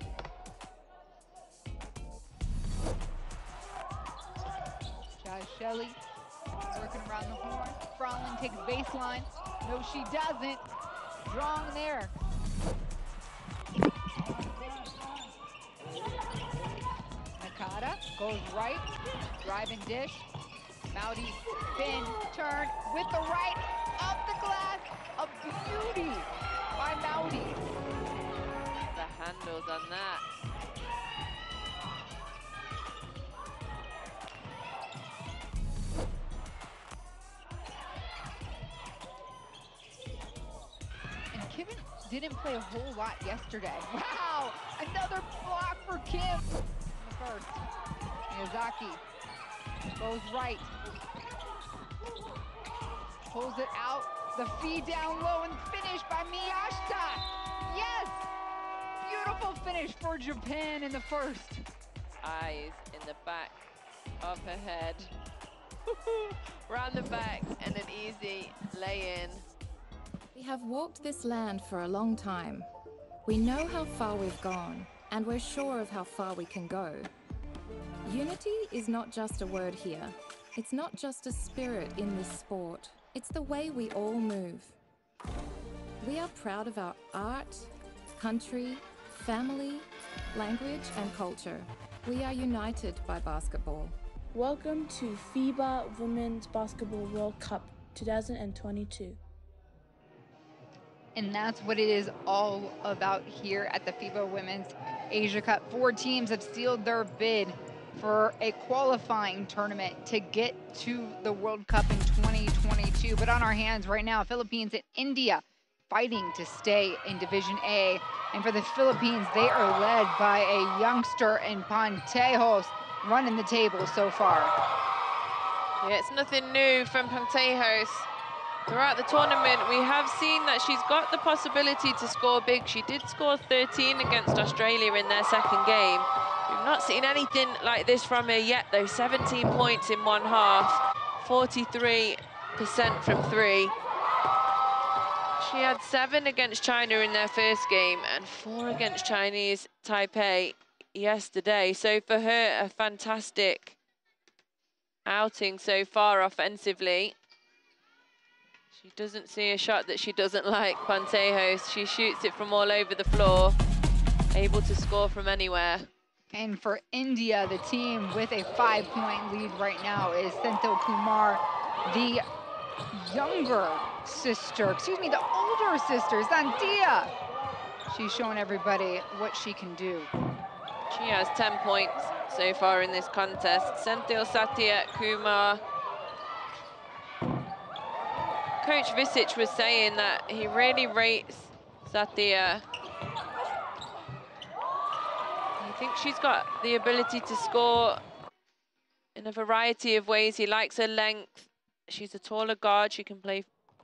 Jazz Shelley working around the horn. Frollin takes baseline. No, she doesn't. Strong there. Nakata goes right. Drive and dish. Mowdy spin, turn with the right. Up the glass. A beauty by Mowdy. The handles on that. Didn't play a whole lot yesterday. Wow! Another block for Kim. In the first. Miyazaki goes right. Pulls it out. The feed down low and finish by Miyashita. Yes! Beautiful finish for Japan in the first. Eyes in the back of her head. Round the back and an easy lay-in. We have walked this land for a long time. We know how far we've gone, and we're sure of how far we can go. Unity is not just a word here. It's not just a spirit in this sport. It's the way we all move. We are proud of our art, country, family, language, and culture. We are united by basketball. Welcome to FIBA Women's Basketball World Cup twenty twenty-two. And that's what it is all about here at the FIBA Women's Asia Cup. Four teams have sealed their bid for a qualifying tournament to get to the World Cup in twenty twenty-two. But on our hands right now, Philippines and India fighting to stay in Division A. And for the Philippines, they are led by a youngster in Pantejos running the table so far. Yeah, it's nothing new from Pantejos. Throughout the tournament, we have seen that she's got the possibility to score big. She did score thirteen against Australia in their second game. We've not seen anything like this from her yet, though. seventeen points in one half, forty-three percent from three. She had seven against China in their first game and four against Chinese Taipei yesterday. So for her, a fantastic outing so far offensively. She doesn't see a shot that she doesn't like, Pantejos. She shoots it from all over the floor, able to score from anywhere. And for India, the team with a five-point lead right now is Senthil Kumar, the younger sister, excuse me, the older sister, Santia. She's showing everybody what she can do. She has ten points so far in this contest. Senthil Satya Kumar. Coach Visic was saying that he really rates Satya. He think she's got the ability to score in a variety of ways. He likes her length. She's a taller guard. She can play.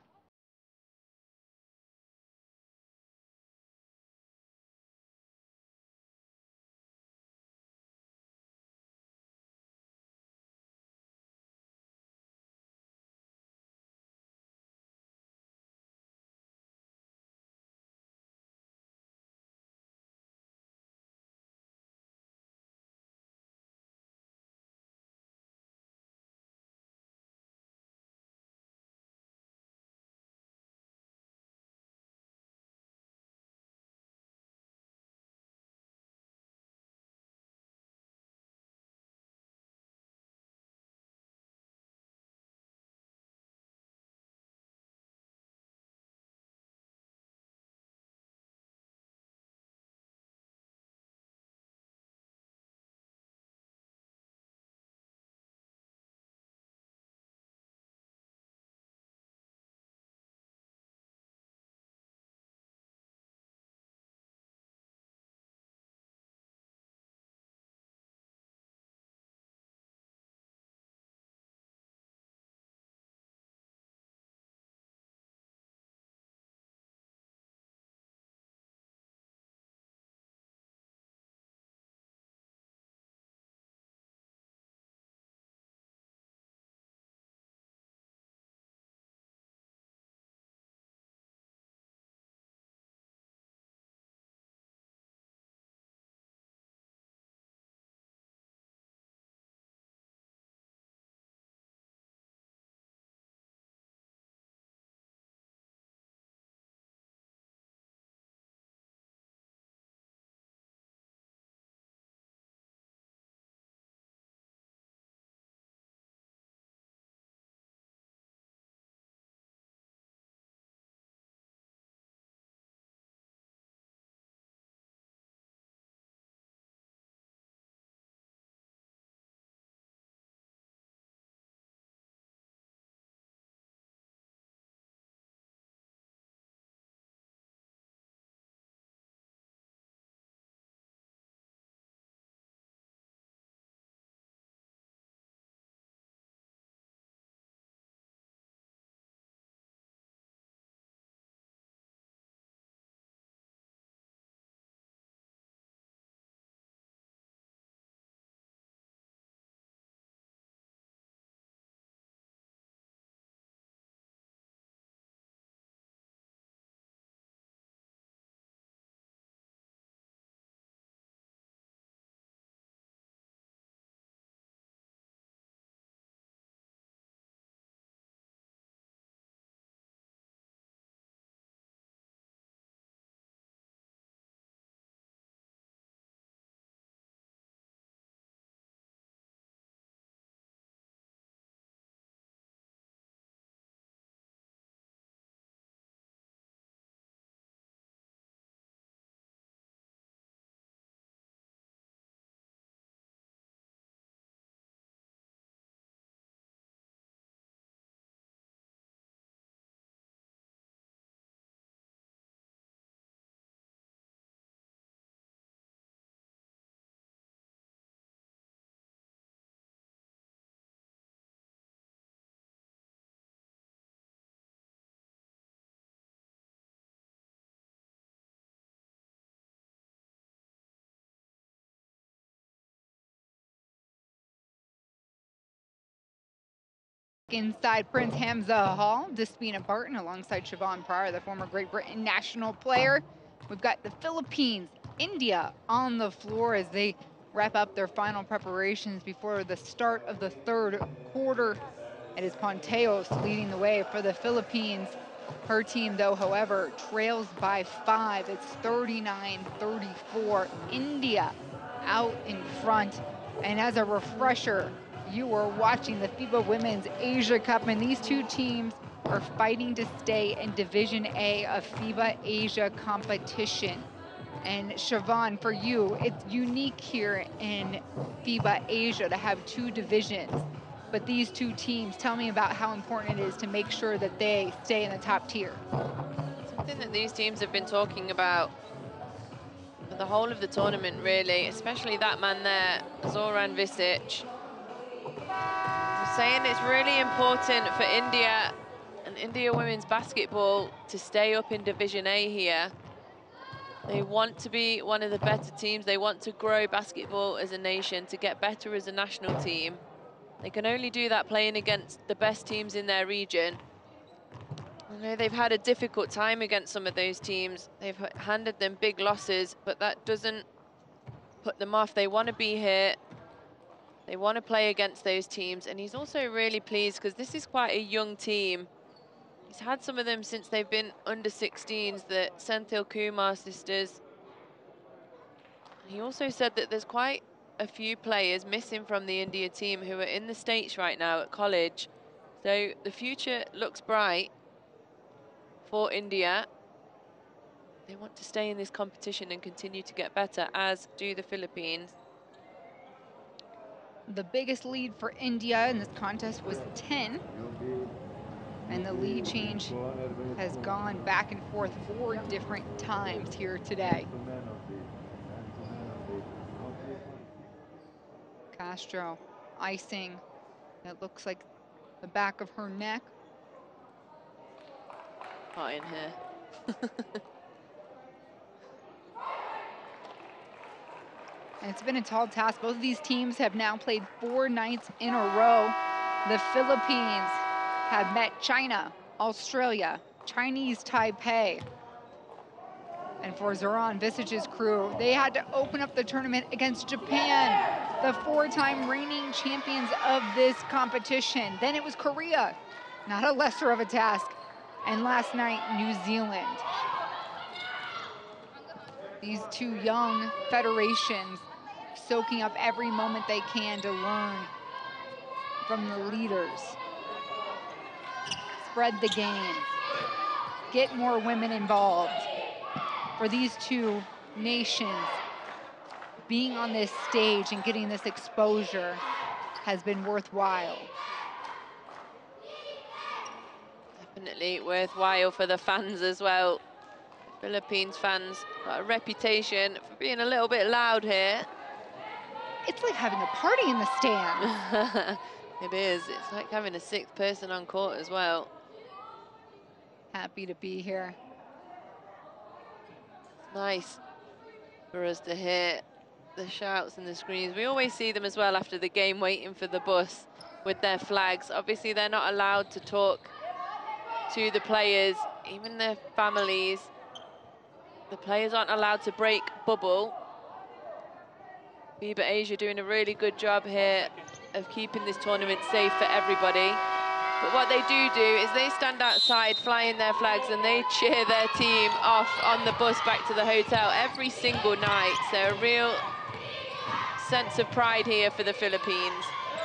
Inside Prince Hamza Hall, Despina Barton alongside Siobhan Pryor, the former Great Britain national player. We've got the Philippines, India on the floor as they wrap up their final preparations before the start of the third quarter. It is Ponteos leading the way for the Philippines. Her team, though, however, trails by five. It's thirty-nine thirty-four. India out in front. And as a refresher, you are watching the FIBA Women's Asia Cup, and these two teams are fighting to stay in Division A of FIBA Asia competition. And Siobhan, for you, it's unique here in FIBA Asia to have two divisions. But these two teams, tell me about how important it is to make sure that they stay in the top tier. Something that these teams have been talking about for for the whole of the tournament, really, especially that man there, Zoran Visic. I'm saying it's really important for India and India women's basketball to stay up in Division A here. They want to be one of the better teams. They want to grow basketball as a nation, to get better as a national team. They can only do that playing against the best teams in their region. I know they've had a difficult time against some of those teams. They've handed them big losses, but that doesn't put them off. They want to be here. They want to play against those teams. And he's also really pleased because this is quite a young team. He's had some of them since they've been under sixteens, the Senthil Kumar sisters. He also said that there's quite a few players missing from the India team who are in the States right now at college. So the future looks bright for India. They want to stay in this competition and continue to get better, as do the Philippines. The biggest lead for India in this contest was ten. And the lead change has gone back and forth four different times here today. Castro icing, that looks like the back of her neck. Hot in here. And it's been a tall task. Both of these teams have now played four nights in a row. The Philippines have met China, Australia, Chinese Taipei. And for Zoran Visic's crew, they had to open up the tournament against Japan, the four-time reigning champions of this competition. Then it was Korea, not a lesser of a task. And last night, New Zealand. These two young federations soaking up every moment they can to learn from the leaders. Spread the game, get more women involved. For these two nations, being on this stage and getting this exposure has been worthwhile. Definitely worthwhile for the fans as well. Philippines fans got a reputation for being a little bit loud here. It's like having a party in the stands. It is. It's like having a sixth person on court as well. Happy to be here. It's nice for us to hear the shouts and the screams. We always see them as well after the game, waiting for the bus with their flags. Obviously, they're not allowed to talk to the players, even their families. The players aren't allowed to break bubble. FIBA Asia doing a really good job here of keeping this tournament safe for everybody. But what they do do is they stand outside flying their flags and they cheer their team off on the bus back to the hotel every single night. So a real sense of pride here for the Philippines.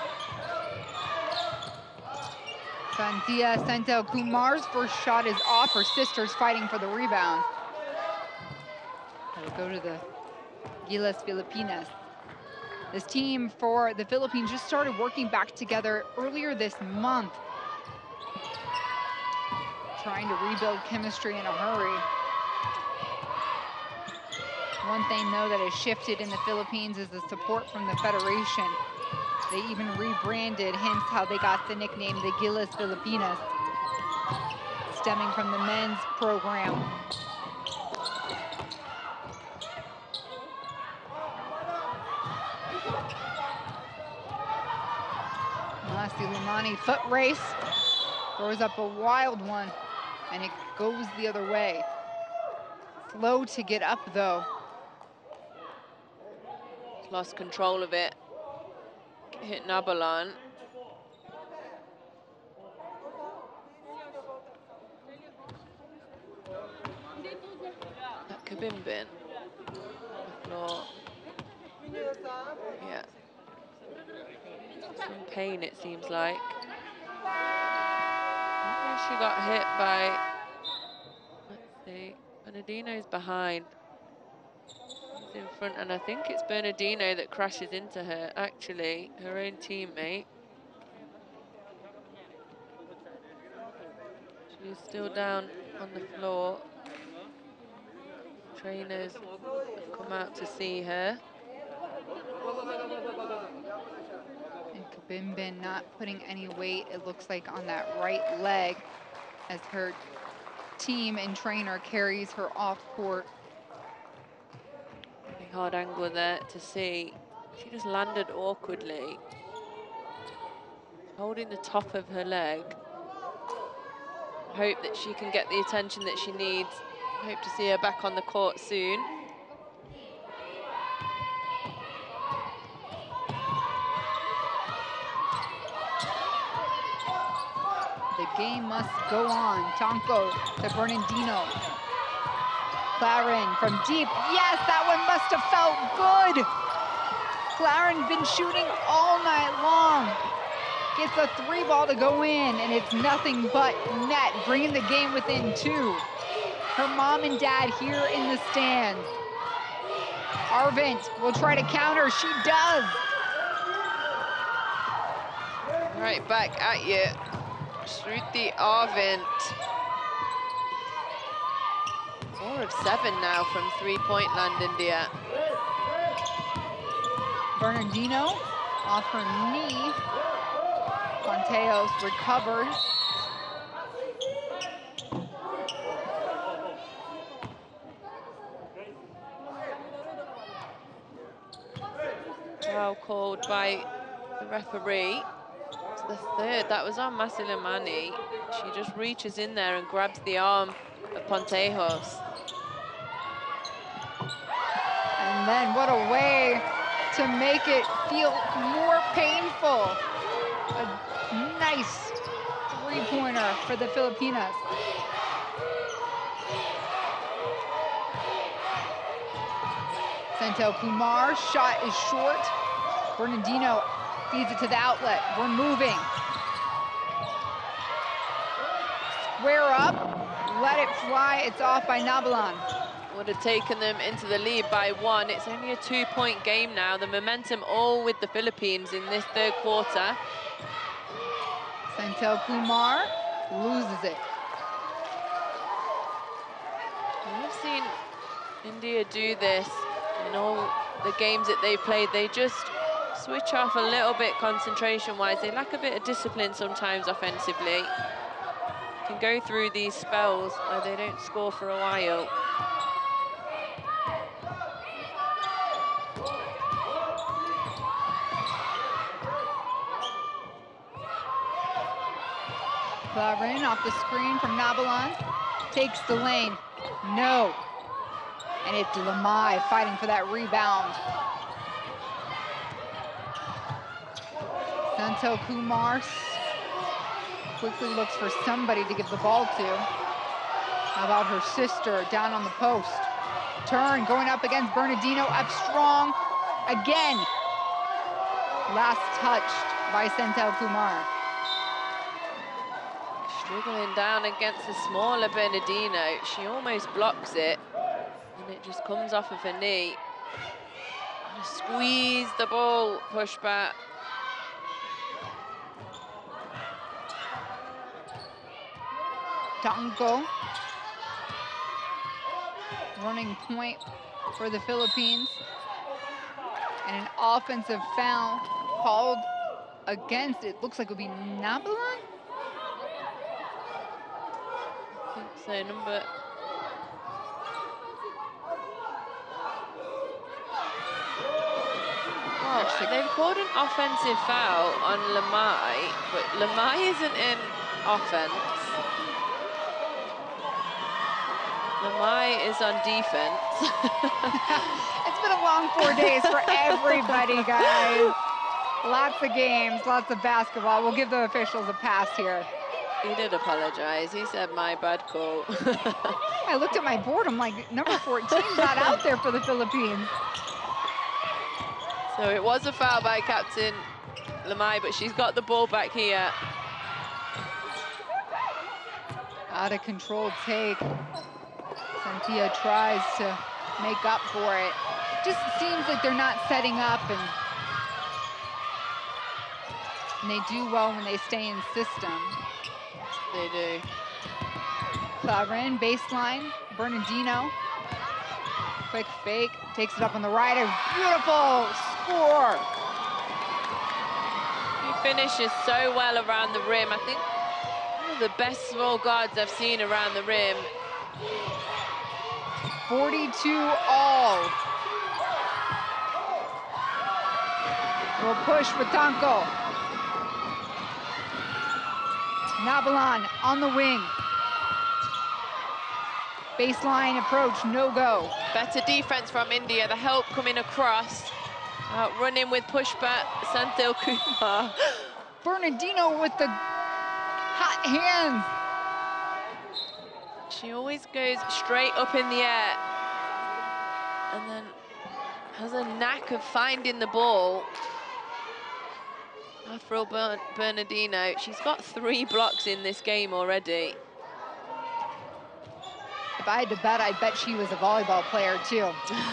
Santia Senthil Kumar's first shot is off. Her sister's fighting for the rebound. It'll go to the Gilas Filipinas. This team for the Philippines just started working back together earlier this month, trying to rebuild chemistry in a hurry. One thing, though, that has shifted in the Philippines is the support from the Federation. They even rebranded, hence how they got the nickname the Gilas Filipinas, stemming from the men's program. Lassie Limani foot race, throws up a wild one, and it goes the other way. Slow to get up, though. Lost control of it. Hit Nabalan. That Kabimbin. The floor. Yeah. Some pain, it seems like. I think she got hit by, let's see, Bernardino's behind. He's in front, and I think it's Bernardino that crashes into her, actually, her own teammate. She's still down on the floor. trainers have come out to see her. And Kabimbin not putting any weight, it looks like, on that right leg as her team and trainer carries her off court. Big hard angle there to see. She just landed awkwardly, holding the top of her leg. Hope that she can get the attention that she needs. Hope to see her back on the court soon. The game must go on. Tonko to Bernardino. Clarin from deep. Yes, that one must have felt good. Clarin been shooting all night long. Gets a three ball to go in, and it's nothing but net, bringing the game within two. Her mom and dad here in the stands. Arvind will try to counter. She does. Right back at you, Shruti Arvind. Four of seven now from three-point land, India. Bernardino off her knee. Ponteos recovered. Foul called by the referee. It's the third. That was on Masilamani. She just reaches in there and grabs the arm of Ponteos. And then what a way to make it feel more painful. A nice three-pointer for the Filipinas. Santel Kumar, shot is short. Bernardino feeds it to the outlet. We're moving. Square up, let it fly. It's off by Nabalan. Would have taken them into the lead by one. It's only a two-point game now. The momentum all with the Philippines in this third quarter. Santel Kumar loses it. We've seen India do this in all the games that they've played. They just switch off a little bit concentration-wise. They lack a bit of discipline sometimes offensively. Can go through these spells where they don't score for a while. Clarin off the screen from Nabalan. Takes the lane. No. And it's Lamai fighting for that rebound. Santel Kumar quickly looks for somebody to give the ball to. How about her sister down on the post? Turn going up against Bernardino, up strong again. Last touched by Santel Kumar. Struggling down against the smaller Bernardino. She almost blocks it, and it just comes off of her knee. Squeeze the ball, push back. Tonko. Running point for the Philippines. And an offensive foul called against, it looks like it would be Nabalan? I think so, number... Oh, they've called an offensive foul on Lamai, but Lamai isn't in offense. Lamai is on defense. It's been a long four days for everybody, guys. Lots of games, lots of basketball. We'll give the officials a pass here. He did apologize. He said, my bad call. I looked at my board. I'm like, number fourteen not out there for the Philippines. So it was a foul by Captain Lamai, but she's got the ball back here. Out of control take. Santia tries to make up for it. Just seems like they're not setting up, and, and they do well when they stay in system. They do. Clarin, baseline, Bernardino. Quick fake, takes it up on the right, a beautiful score. He finishes so well around the rim. I think one of the best small guards I've seen around the rim. forty-two all. Will push with Tanko. Nabalan on the wing. Baseline approach, no go. Better defense from India, the help coming across. Out running with pushback, Santil Kumar. Bernardino with the hot hands. She always goes straight up in the air and then has a knack of finding the ball. Avril Ber Bernardino, she's got three blocks in this game already. If I had to bet, I'd bet she was a volleyball player too.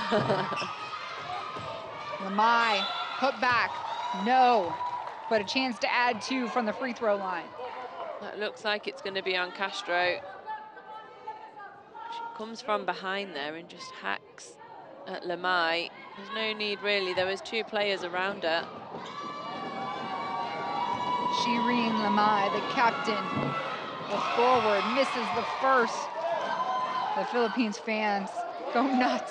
Lamai, put back, no. But a chance to add two from the free throw line. That looks like it's going to be on Castro. She comes from behind there and just hacks at Lamai. There's no need really, there was two players around her. Shireen Lamai, the captain, the forward, misses the first. The Philippines fans go nuts.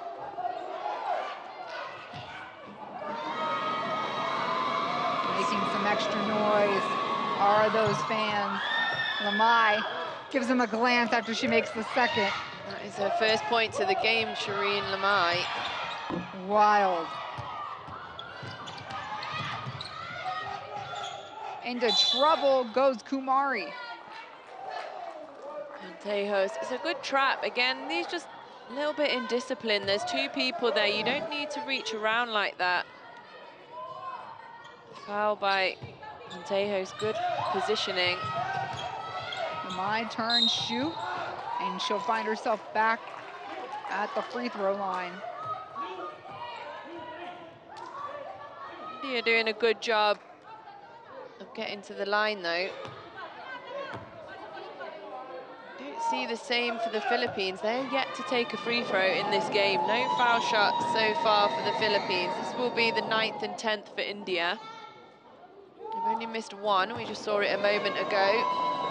Making some extra noise are those fans. Lamai gives them a glance after she makes the second. That is her first points of the game, Shireen Lamai. Wild. Into trouble goes Kumari. And Tejos, it's a good trap. Again, he's just a little bit indisciplined. There's two people there. You don't need to reach around like that. Foul by Tejos, good positioning. Lamai turns, shoot, and she'll find herself back at the free throw line. India doing a good job of getting to the line though. Don't see the same for the Philippines. They're yet to take a free throw in this game. No foul shots so far for the Philippines. This will be the ninth and tenth for India. They've only missed one. We just saw it a moment ago.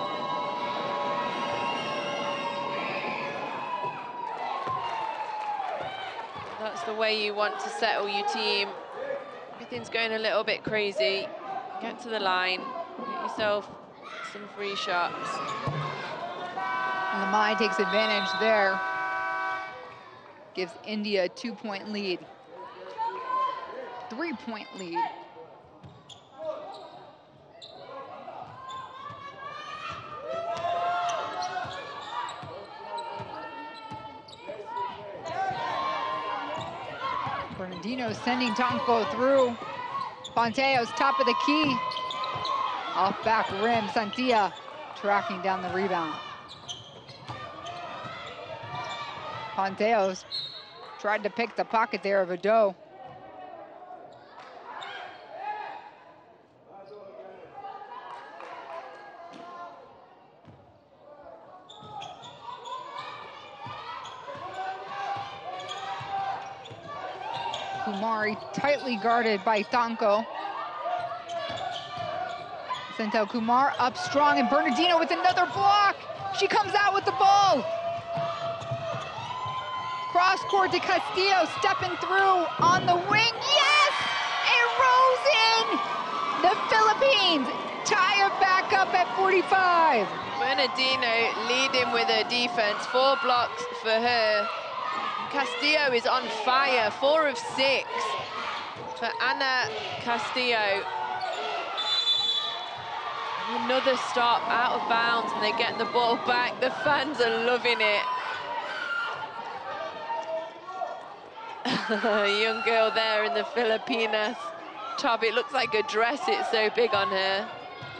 That's the way you want to settle your team. Everything's going a little bit crazy. Get to the line, get yourself some free shots. Lamai takes advantage there. Gives India a two-point lead. Three-point lead. Bernardino sending Tanko through. Ponteos, top of the key. Off back rim, Santia tracking down the rebound. Ponteos tried to pick the pocket there of Ado. Kumari tightly guarded by Tanko. Santel Kumar up strong, and Bernardino with another block. She comes out with the ball. Cross court to Castillo, stepping through on the wing. Yes! It rolls in! The Philippines tie it back up at forty-five. Bernardino leading with her defense, four blocks for her. Castillo is on fire, four of six for Ana Castillo. Another stop out of bounds, and they get the ball back. The fans are loving it. A young girl there in the Filipinas top. It looks like a dress, it's so big on her.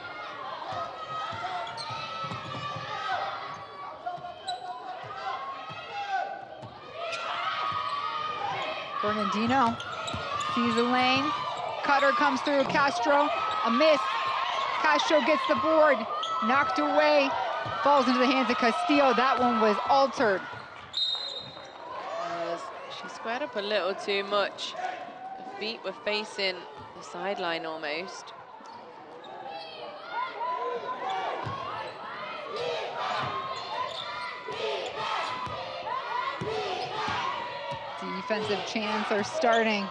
Bernardino sees the lane. Cutter comes through. Castro, a miss. Castro gets the board, knocked away, falls into the hands of Castillo. That one was altered. As squared up a little too much. The feet were facing the sideline almost. Defensive chants are starting.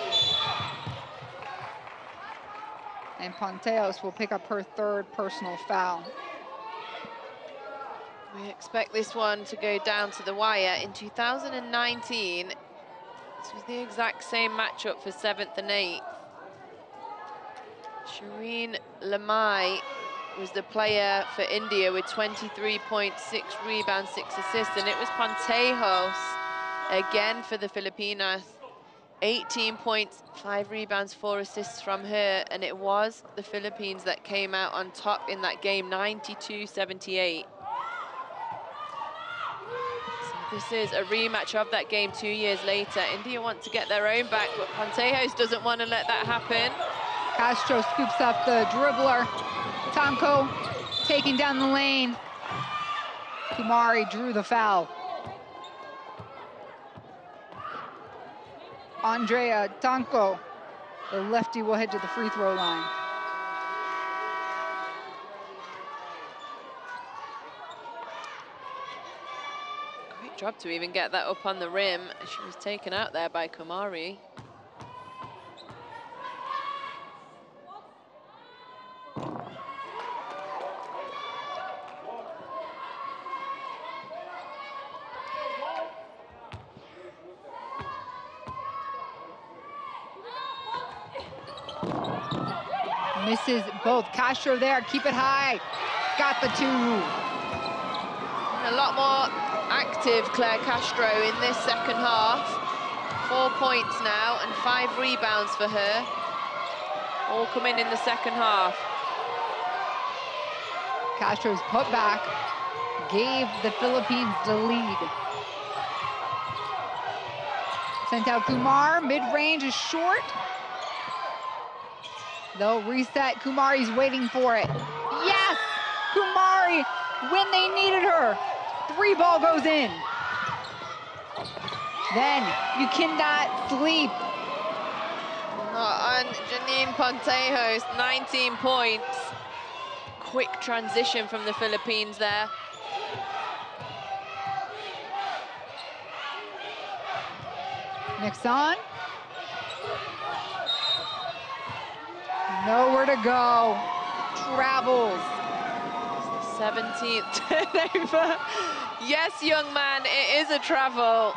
And Ponteos will pick up her third personal foul. We expect this one to go down to the wire. In two thousand nineteen, this was the exact same matchup for seventh and eighth. Shireen Lamai was the player for India with twenty-three points, six rebounds, six assists, and it was Ponteos again for the Filipinas. eighteen points, five rebounds, four assists from her, and it was the Philippines that came out on top in that game, ninety-two seventy-eight. So this is a rematch of that game two years later. India want to get their own back, but Ponteos doesn't want to let that happen. Castro scoops up the dribbler. Tonko taking down the lane. Kumari drew the foul. Andrea Tonko, the lefty, will head to the free throw line. Great job to even get that up on the rim. She was taken out there by Kumari. Misses both. Castro there, keep it high. Got the two. A lot more active, Claire Castro, in this second half. Four points now and five rebounds for her. All coming in the second half. Castro's put back gave the Philippines the lead. Sent out Kumar, mid-range is short. They'll reset. Kumari's waiting for it. Yes! Kumari, when they needed her. Three ball goes in. Then you cannot sleep. Not on Janine Ponteos, nineteen points. Quick transition from the Philippines there. Nixon. Nowhere to go. Travels. seventeenth turnover. Yes, young man, it is a travel.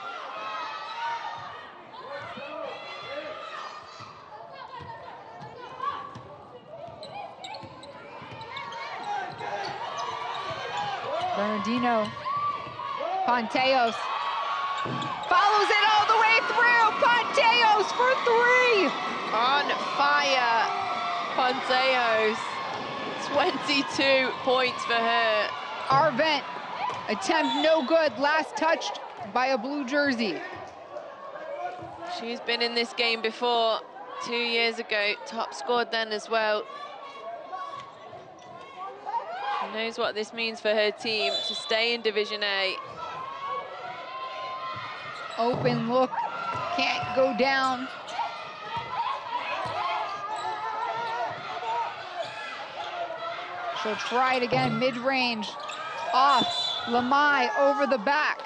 Bernardino. Ponteos. Follows it all the way through. Ponteos for three. On fire, Ponteos. twenty-two points for her. Arvent, attempt no good. Last touched by a blue jersey. She's been in this game before, two years ago. Top scored then as well. She knows what this means for her team to stay in Division A. Open look, can't go down. She'll try it again, mid-range. Off, Lamai over the back.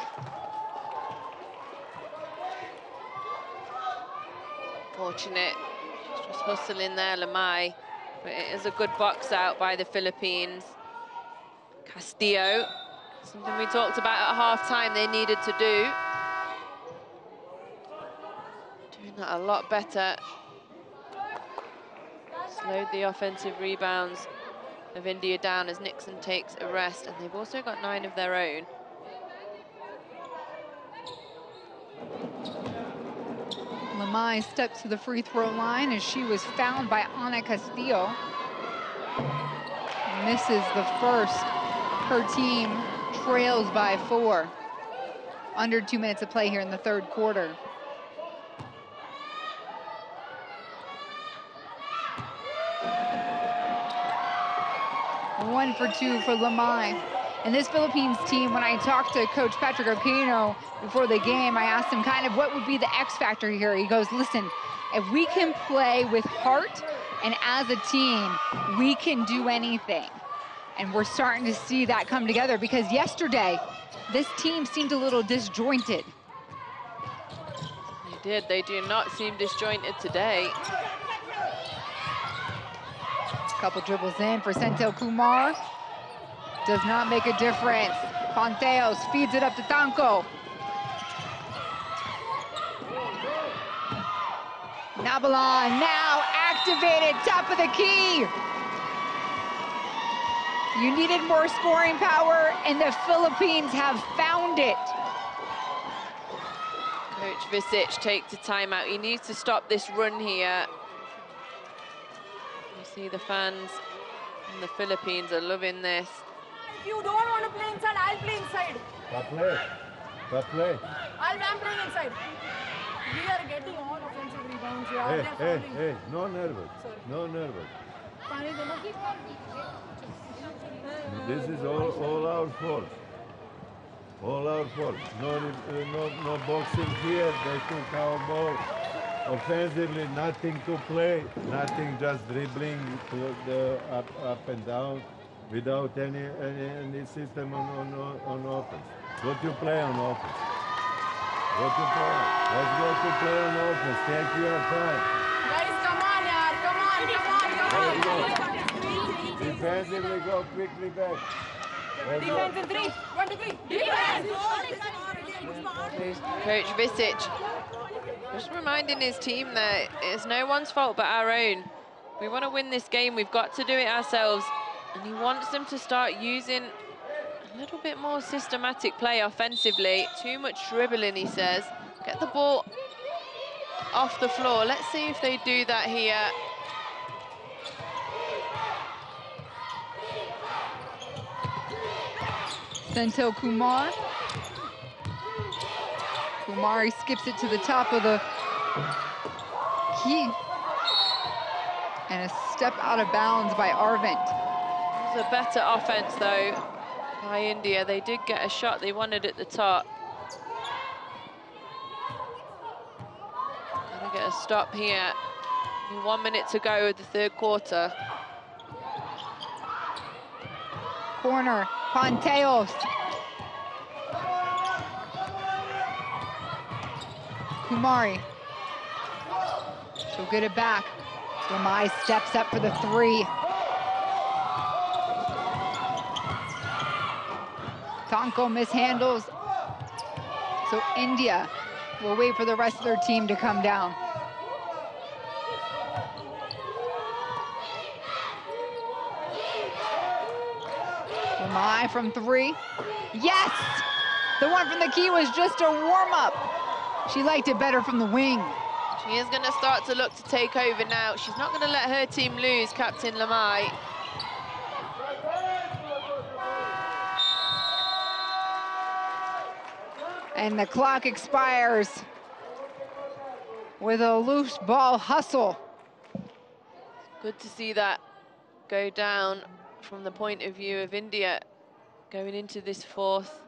Fortunate, she's just hustling there, Lamai. But it is a good box out by the Philippines. Castillo, something we talked about at half-time they needed to do. Doing that a lot better. Slowed the offensive rebounds of India down as Nixon takes a rest, and they've also got nine of their own. Lamai steps to the free throw line as she was fouled by Ana Castillo. Misses the first. Her team trails by four. Under two minutes of play here in the third quarter. One for two for Lamai. And this Philippines team, when I talked to Coach Patrick Aquino before the game, I asked him kind of what would be the X factor here. He goes, listen, if we can play with heart and as a team, we can do anything. And we're starting to see that come together because yesterday, this team seemed a little disjointed. They did. They do not seem disjointed today. Couple dribbles in for Senthil Kumar. Does not make a difference. Ponteos feeds it up to Tanko. Nabalan now activated, top of the key. You needed more scoring power, and the Philippines have found it. Coach Visic takes a timeout. He needs to stop this run here. You see the fans in the Philippines are loving this. If you don't want to play inside, I'll play inside. Go play. Go play. I'll I'm playing inside. We are getting all offensive rebounds here. Hey, They're hey, fouling. hey, no nervous. No nervous. This is all, all our fault. All our fault. No, uh, no, no boxing here. They took our ball. Offensively, nothing to play. Nothing, just dribbling to the up, up and down without any, any, any system on, on, on offense. Go to play on offense. Go to play. Let's go to play on offense. Take your time. Guys, come on, yaar. Come on, come on, come on. Defensively, go quickly back. Let's go. Defense in three. One, two, three. Defense. Coach Visic just reminding his team that it's no one's fault but our own. We want to win this game, we've got to do it ourselves. And he wants them to start using a little bit more systematic play offensively. Too much dribbling, he says. Get the ball off the floor. Let's see if they do that here. Senthil Kumar. Kumari skips it to the top of the key. And a step out of bounds by Arvind. It was a better offense, though, by India. They did get a shot they wanted at the top. Gotta get a stop here. Only one minute to go of the third quarter. Corner, Ponteos. Kumari. She'll get it back. Ramai steps up for the three. Tanko mishandles. So India will wait for the rest of their team to come down. Ramai from three. Yes! The one from the key was just a warm-up. She liked it better from the wing. She is going to start to look to take over now. She's not going to let her team lose, Captain Lamai. And the clock expires with a loose ball hustle. Good to see that go down from the point of view of India going into this fourth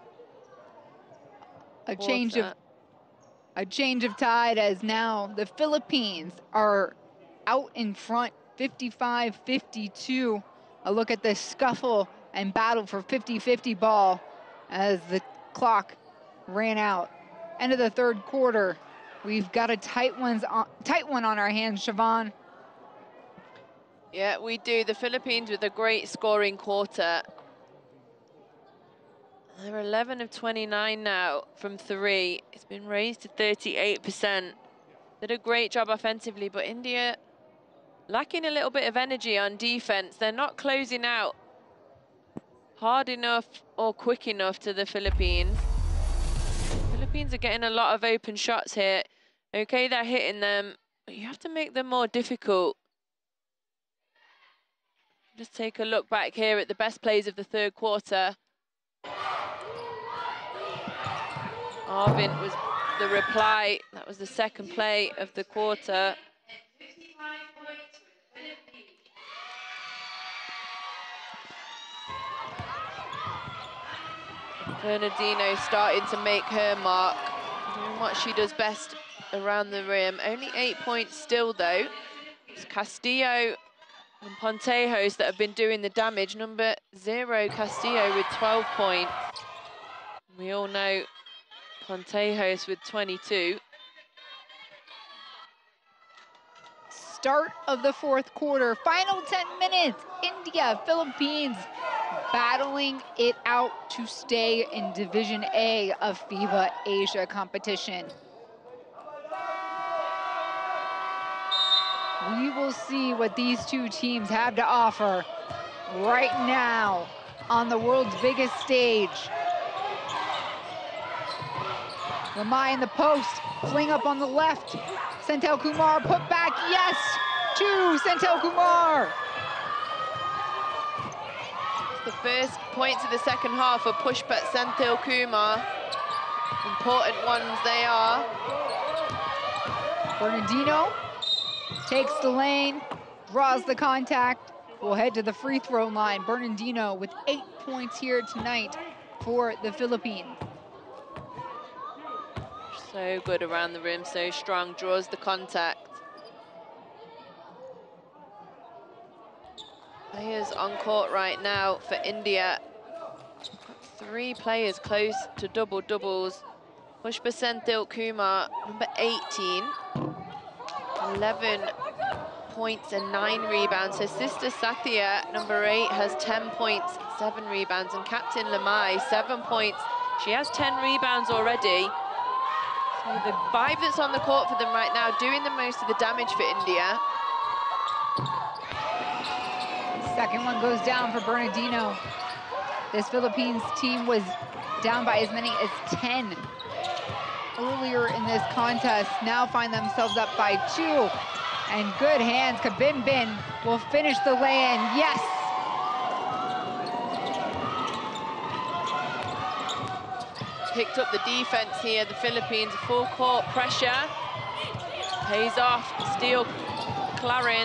A change of a change of tide as now the Philippines are out in front fifty-five fifty-two. A look at the scuffle and battle for fifty fifty ball as the clock ran out. End of the third quarter. We've got a tight ones on, tight one on our hands, Siobhan. Yeah, we do. The Philippines with a great scoring quarter. They're eleven of twenty-nine now from three. It's been raised to thirty-eight percent. Did a great job offensively, but India lacking a little bit of energy on defense. They're not closing out hard enough or quick enough to the Philippines. Philippines are getting a lot of open shots here. Okay, they're hitting them, but you have to make them more difficult. Just take a look back here at the best plays of the third quarter. Arvind was the reply. That was the second play of the quarter. Bernardino starting to make her mark, doing what she does best around the rim. Only eight points still, though. It's Castillo and Pontejos that have been doing the damage. Number zero, Castillo, with twelve points. We all know Pontejos with twenty-two. Start of the fourth quarter, final ten minutes. India, Philippines battling it out to stay in Division A of FIBA Asia competition. We will see what these two teams have to offer right now on the world's biggest stage. Lamai in the post, fling up on the left. Senthil Kumar put back, yes, to Senthil Kumar. It's the first points of the second half for Pushpat Senthil Kumar. Important ones they are. Bernardino takes the lane, draws the contact. We'll head to the free throw line. Bernardino with eight points here tonight for the Philippines. So good around the rim, so strong, draws the contact. Players on court right now for India. Got three players close to double doubles. Pushpa Senthil Kumar, number eighteen. eleven points and nine rebounds. Her sister Sathya, number eight, has ten points, seven rebounds. And captain Lamai, seven points. She has ten rebounds already. So the five that's on the court for them right now doing the most of the damage for India. Second one goes down for Bernardino. This Philippines team was down by as many as ten earlier in this contest. Now find themselves up by two. And good hands, Kabimbin will finish the lay-in, yes! Picked up the defense here, the Philippines, full court pressure. Pays off, steal Clarin.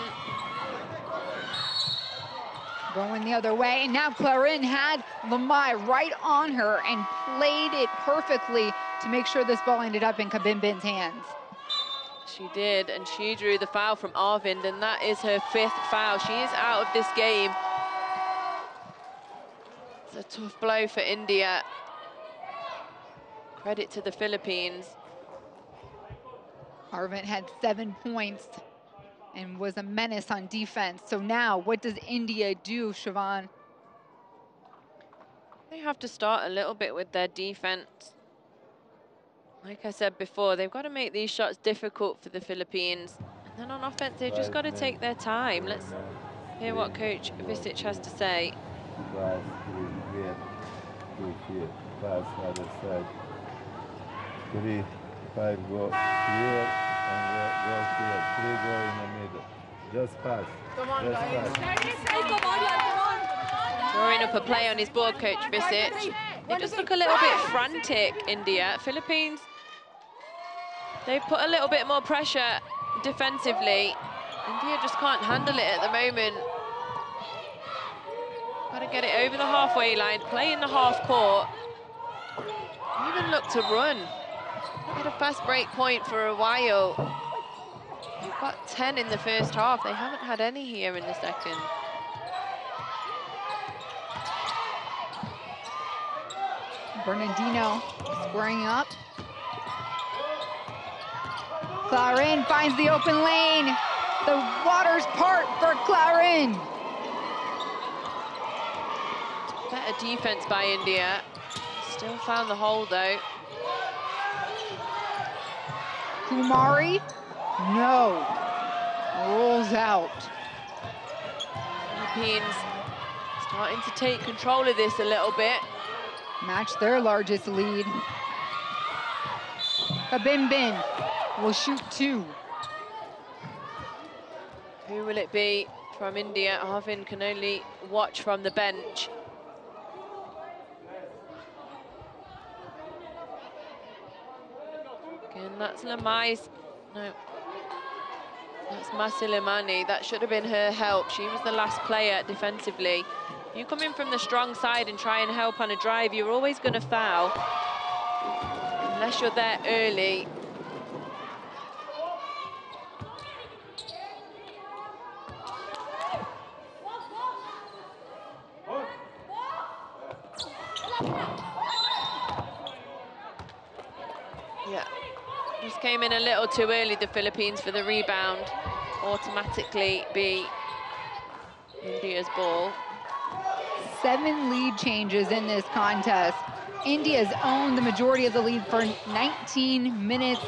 Going the other way, and now Clarin had Lamai right on her and played it perfectly to make sure this ball ended up in Kabimbin's hands. She did, and she drew the foul from Arvind, and that is her fifth foul. She is out of this game. It's a tough blow for India. Credit to the Philippines. Arvind had seven points and was a menace on defense. So now, what does India do, Siobhan? They have to start a little bit with their defense. Like I said before, they've got to make these shots difficult for the Philippines. And then on offense, they've just got to take their time. Let's hear what Coach Visic has to say. Five, three, here, two here, pass other side. Three, five go here, and go here. Three go in the middle. Just pass. Come on, Just guys. pass. Come on, come on. Drawing up a play on his board, Coach Visic. They just look a little bit frantic, India. Philippines, they put a little bit more pressure defensively. India just can't handle it at the moment. Got to get it over the halfway line, play in the half court. Even look to run. Had a fast break point for a while. They've got ten in the first half. They haven't had any here in the second. Bernardino squaring up. Clarin finds the open lane. The waters part for Clarin. Better defense by India. Still found the hole though. Kumari, no, rolls out. Philippines starting to take control of this a little bit. Match their largest lead. Kabimbin will shoot two. Who will it be from India? Arvind can only watch from the bench. Again, that's Lamai's, no, that's Masilimani. That should have been her help. She was the last player defensively. You come in from the strong side and try and help on a drive, you're always going to foul. Unless you're there early. Yeah, just came in a little too early, the Philippines, for the rebound. Automatically be India's ball. Seven lead changes in this contest. India's owned the majority of the lead for nineteen minutes.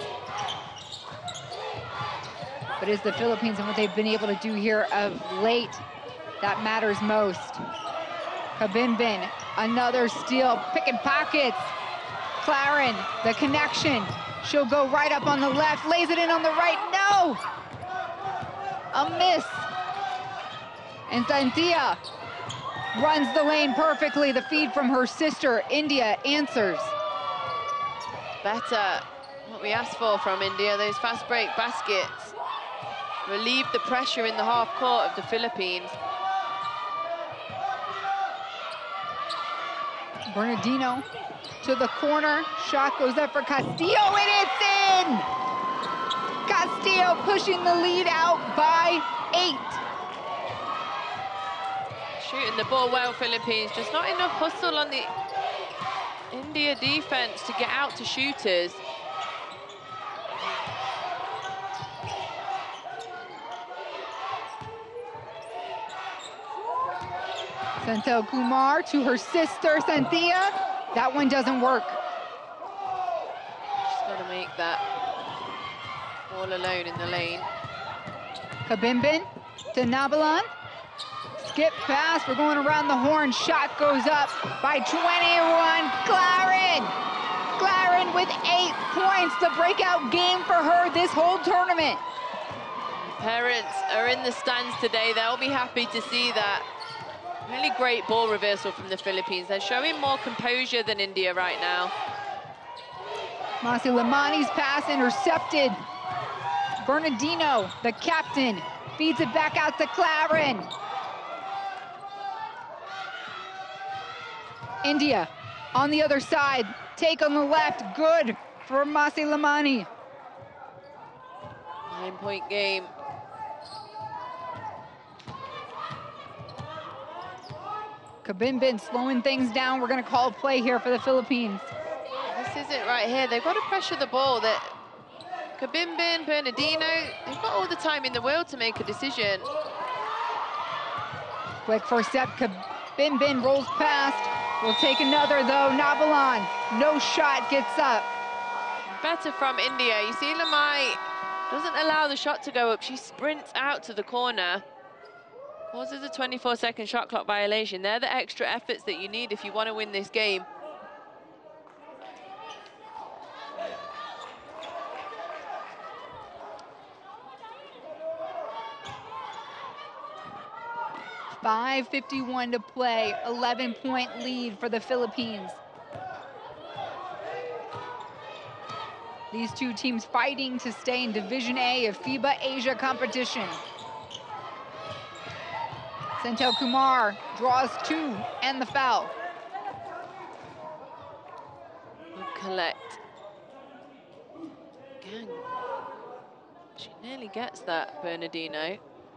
But it's the Philippines and what they've been able to do here of late that matters most. Kabimbin, another steal, picking pockets. Claren, the connection. She'll go right up on the left, lays it in on the right, no! A miss. And Santia runs the lane perfectly. The feed from her sister, India, answers. Better, what we asked for from India, those fast break baskets. Relieve the pressure in the half court of the Philippines. Bernardino to the corner, shot goes up for Castillo, and it's in! Castillo pushing the lead out by eight. Shooting the ball well, Philippines, just not enough hustle on the India defense to get out to shooters. Santel Kumar to her sister, Santhia. That one doesn't work. Just got to make that all alone in the lane. Kabimbin to Nabalan. Skip pass, we're going around the horn. Shot goes up by twenty-one. Claren! Claren with eight points. The breakout game for her this whole tournament. Parents are in the stands today. They'll be happy to see that. Really great ball reversal from the Philippines. They're showing more composure than India right now. Masi Lamani's pass intercepted. Bernardino, the captain, feeds it back out to Claren. India on the other side, take on the left, good for Masi Lamani. Nine-point game. Kabimbin slowing things down. We're going to call a play here for the Philippines. This is it right here. They've got to pressure the ball. That Kabimbin, Bernardino, they've got all the time in the world to make a decision. Quick first step, Kabimbin rolls past. We'll take another though, Nabalan, no shot, gets up. Better from India. You see Lamai doesn't allow the shot to go up. She sprints out to the corner. Causes a twenty-four second shot clock violation. They're the extra efforts that you need if you want to win this game. five fifty-one to play, eleven point lead for the Philippines. These two teams fighting to stay in Division A of FIBA Asia competition. Santel Kumar draws two and the foul. Good collect. Again, she nearly gets that, Bernardino.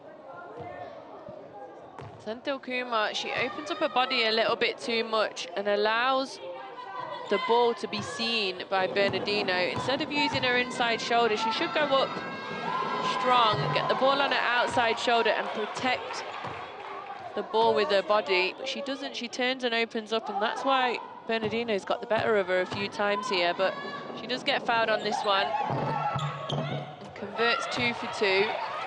Santel Kumar, she opens up her body a little bit too much and allows the ball to be seen by Bernardino. Instead of using her inside shoulder, she should go up strong, get the ball on her outside shoulder and protect the ball with her body, but she doesn't. She turns and opens up, and that's why Bernardino's got the better of her a few times here, but she does get fouled on this one and converts two for two.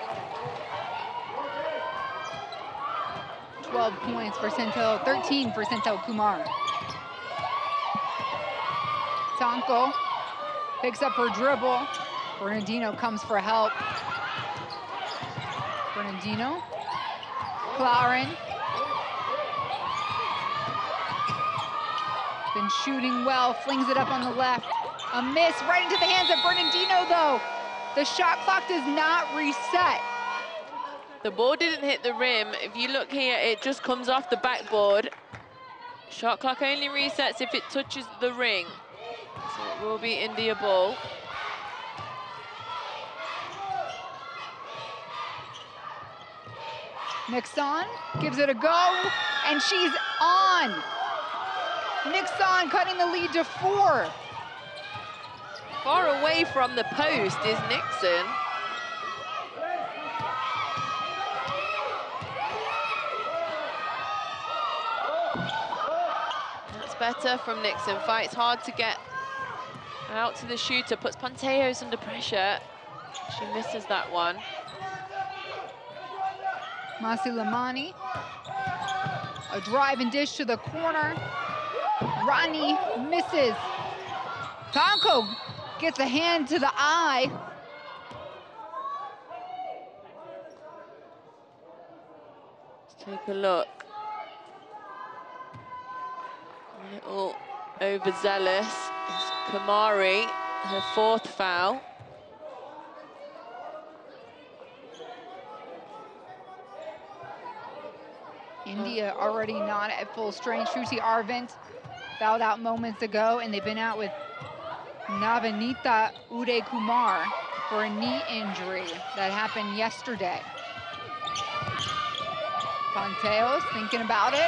twelve points for Santel, thirteen for Santel Kumar. Tonko picks up her dribble. Bernardino comes for help. Bernardino. Claren. Been shooting well, flings it up on the left. A miss right into the hands of Bernardino though. The shot clock does not reset. The ball didn't hit the rim. If you look here, it just comes off the backboard. Shot clock only resets if it touches the ring. So it will be India ball. Nixon gives it a go, and she's on. Nixon cutting the lead to four. Far away from the post is Nixon. That's better from Nixon. Fights hard to get out to the shooter, puts Panteos under pressure. She misses that one. Masi Lamani, a drive and dish to the corner. Rani misses. Tonko gets a hand to the eye. Let's take a look. A little overzealous is Kamari, her fourth foul. India already not at full strength. Shruti Arvind fouled out moments ago, and they've been out with Navanita Uday Kumar for a knee injury that happened yesterday. Panteos thinking about it.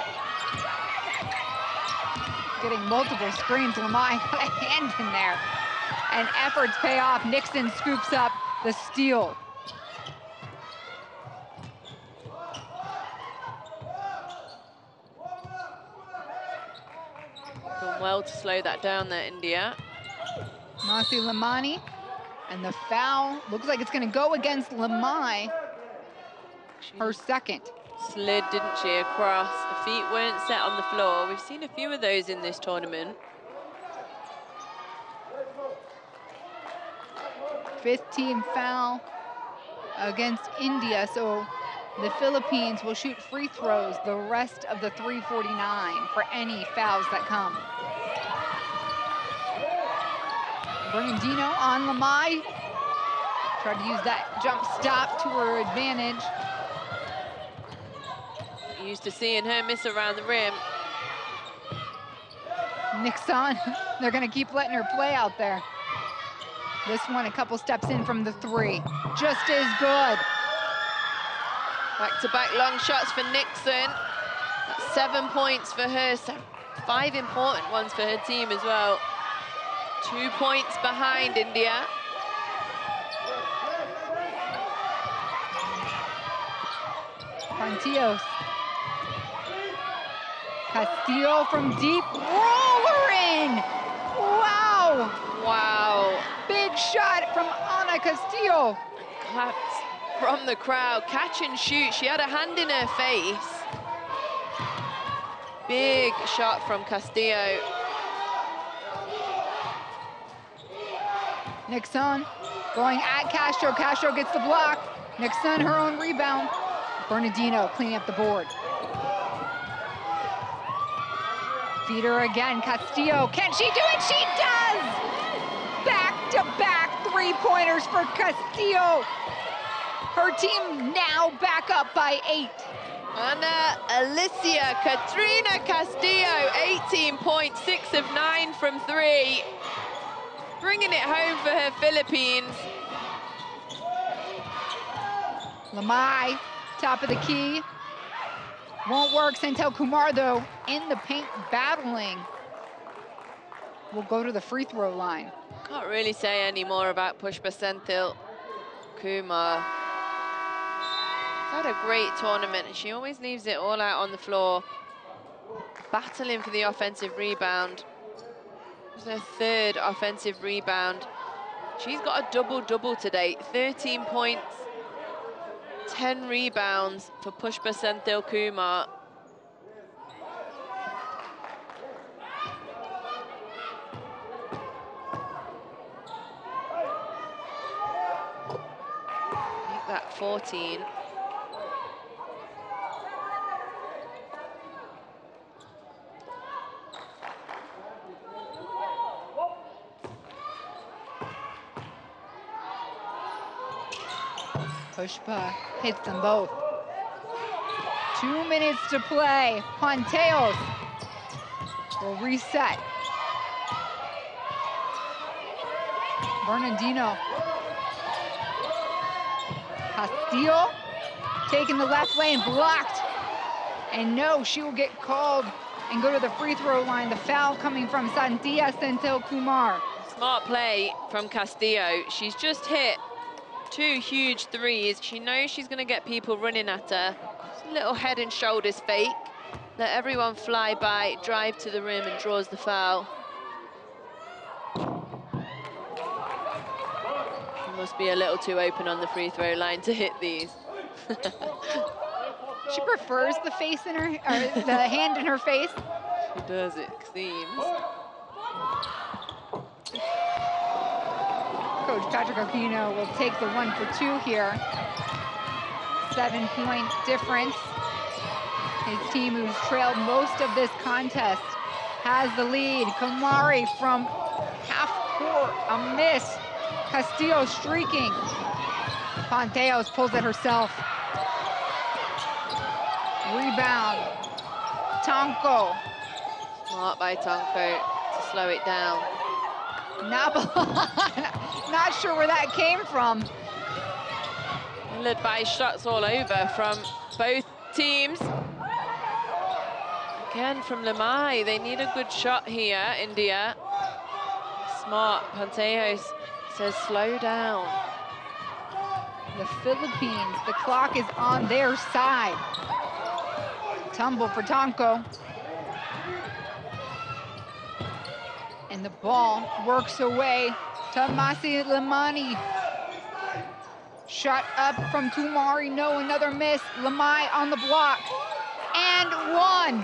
Getting multiple screens. Lamai got a hand in there. And efforts pay off. Nixon scoops up the steal. Done well to slow that down there, India. Masi Lamani, and the foul looks like it's going to go against Lamai. Her second. Slid, didn't she, across. Her feet weren't set on the floor. We've seen a few of those in this tournament. Fifth team foul against India, so the Philippines will shoot free throws the rest of the three forty-nine for any fouls that come. Bernardino on Lamai. Tried to use that jump stop to her advantage. Used to seeing her miss around the rim. Nixon, they're gonna keep letting her play out there. This one a couple steps in from the three. Just as good. Back-to-back long shots for Nixon. That's seven points for her, so five important ones for her team as well. Two points behind India. Panteos. Castillo from deep, roller in! Wow! Wow. Big shot from Ana Castillo. Claps from the crowd, catch and shoot. She had a hand in her face. Big shot from Castillo. Nixon going at Castro. Castro gets the block. Nixon, her own rebound. Bernardino cleaning up the board. Feeder again, Castillo. Can she do it? She does! Back-to-back three-pointers for Castillo. Her team now back up by eight. Ana Alicia Katrina Castillo, eighteen points, six of nine from three. Bringing it home for her Philippines. Lamai, top of the key. Won't work. Santel Kumar, though, in the paint battling. Will go to the free throw line. Can't really say any more about Pushpa Senthil Kumar. She's had a great tournament, and she always leaves it all out on the floor. Battling for the offensive rebound. It's her third offensive rebound. She's got a double-double today. thirteen points, ten rebounds for Pushpa Senthil Kumar. Make that fourteen. Pushpa hits them both. Two minutes to play. Ponteos will reset. Bernardino. Castillo taking the left lane, blocked. And no, she will get called and go to the free throw line. The foul coming from Santia Senthil Kumar. Smart play from Castillo. She's just hit two huge threes. She knows she's going to get people running at her. Just a little head and shoulders fake. Let everyone fly by, drive to the rim, and draws the foul. She must be a little too open on the free throw line to hit these. She prefers the face in her, or the hand in her face. She does, it seems. Coach Patrick Aquino will take the one for two here. Seven point difference. His team, who's trailed most of this contest, has the lead. Kamari from half court, a miss. Castillo streaking. Ponteos pulls it herself. Rebound. Tonko. Smart by Tonko to slow it down. Not, not sure where that came from. Led by shots all over from both teams. Again from Lamai, they need a good shot here, India. Smart, Ponteos says slow down. The Philippines, the clock is on their side. Tumble for Tonko. And the ball works away to Masi Lamani. Shot up from Kumari, no, another miss. Lamai on the block, and one.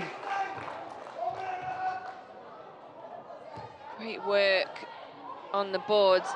Great work on the boards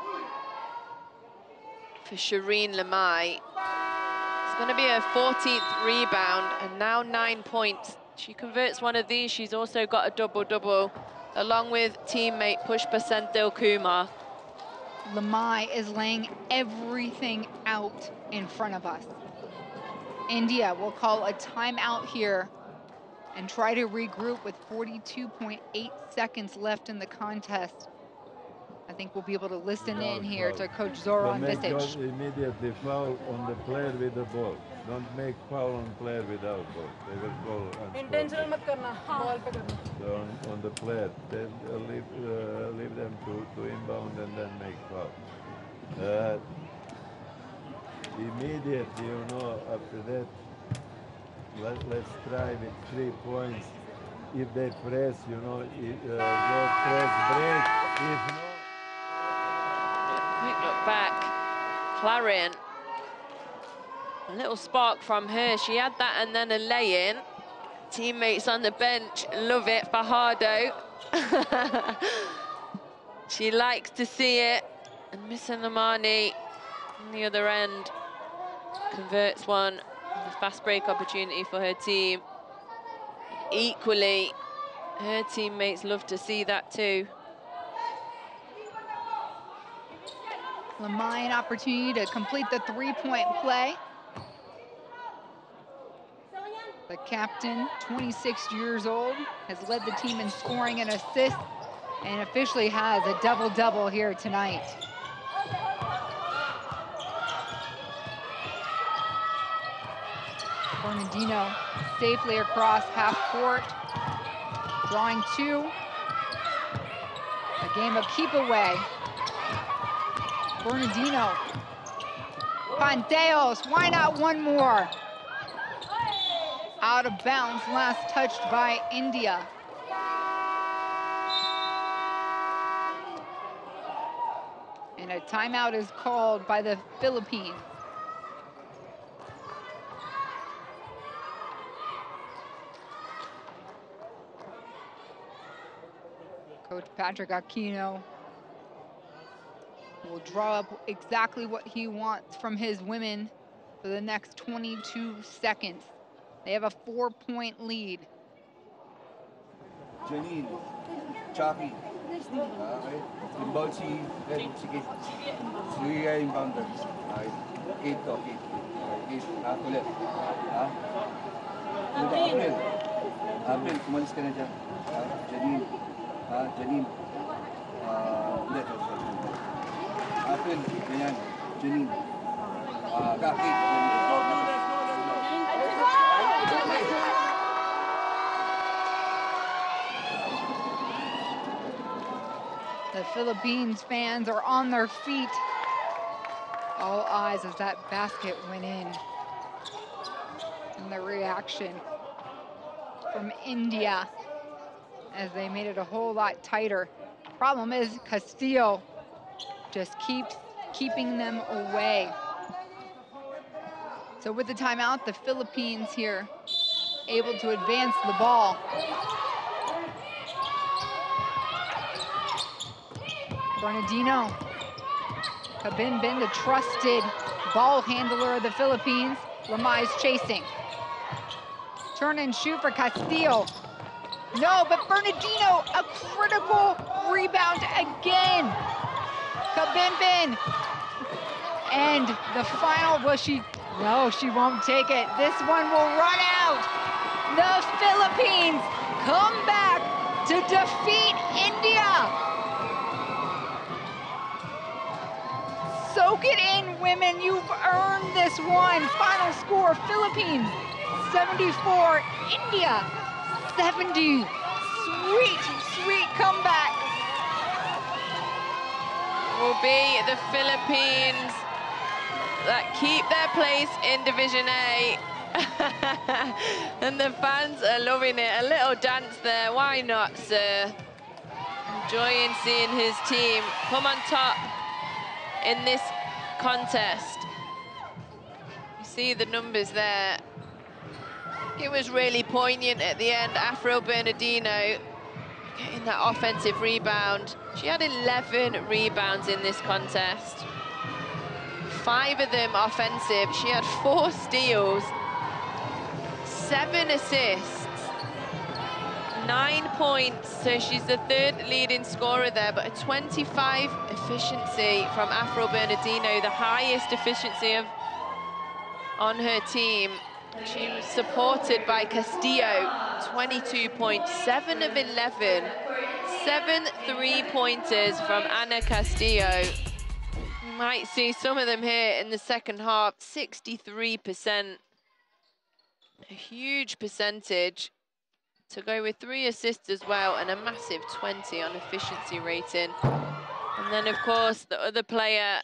for Shireen Lamai. It's going to be her fourteenth rebound, and now nine points. She converts one of these, she's also got a double-double, along with teammate Pushpa Senthil Kumar. Lamai is laying everything out in front of us. India will call a timeout here and try to regroup with forty-two point eight seconds left in the contest. I think we'll be able to listen in here to Coach Zoran Visic. Immediately foul on the player with the ball. Don't make foul on player without ball. They will call Intentional mat karna, ball pe karna. So on, on the player, they uh, leave, uh, leave them to, to inbound and then make foul. Uh, immediately, you know, after that, let, let's try with three points. If they press, you know, if, uh, go press, break. If not, Quick look back, Clarion. A little spark from her. She had that and then a lay-in. Teammates on the bench love it. Fajardo. She likes to see it. And Miss Lamani on the other end converts one. A fast break opportunity for her team. Equally, her teammates love to see that too. Lamai an opportunity to complete the three-point play. The captain, twenty-six years old, has led the team in scoring and assists, and officially has a double-double here tonight. Bernardino safely across half court, drawing two. A game of keep away. Bernardino. Ponteos, why not one more? Out of bounds, last touched by India. And a timeout is called by the Philippines. Coach Patrick Aquino will draw up exactly what he wants from his women for the next twenty-two seconds. They have a four-point lead. Janine, Chucky. Okay. Inbound si, eh, sige. Sige kayo inbounder. Okay. Eight to, eight. Okay, eight. Ah, ulit. Ah. April. April, umalis ka na dyan. Ah, Janine. Ah, Janine. Ah, hindi. April, ganyan. Janine. Ah, Gaki. The Philippines fans are on their feet. All eyes as that basket went in. And the reaction from India as they made it a whole lot tighter. Problem is Castillo just keeps keeping them away. So with the timeout, the Philippines here able to advance the ball. Bernardino, Kabinbin, the trusted ball handler of the Philippines. Lamai's chasing. Turn and shoot for Castillo. No, but Bernardino, a critical rebound again. Kabinbin. And the final, will she? No, she won't take it. This one will run out. The Philippines come back to defeat India. Soak it in, women. You've earned this one. Final score, Philippines seventy-four, India seventy. Sweet, sweet comeback. Will be the Philippines that keep their place in Division A. And the fans are loving it. A little dance there. Why not, sir? Enjoying seeing his team come on top in this contest. You see the numbers there. It was really poignant at the end. Afro Bernardino getting that offensive rebound. She had eleven rebounds in this contest. Five of them offensive. She had four steals, seven assists, nine points. So she's the third leading scorer there, but a twenty-five efficiency from Afro Bernardino, the highest efficiency of on her team. She was supported by Castillo, twenty-two points, seven of eleven, seven three-pointers from Ana Castillo. You might see some of them here in the second half, sixty-three percent. A huge percentage to go with three assists as well and a massive twenty on efficiency rating. And then, of course, the other player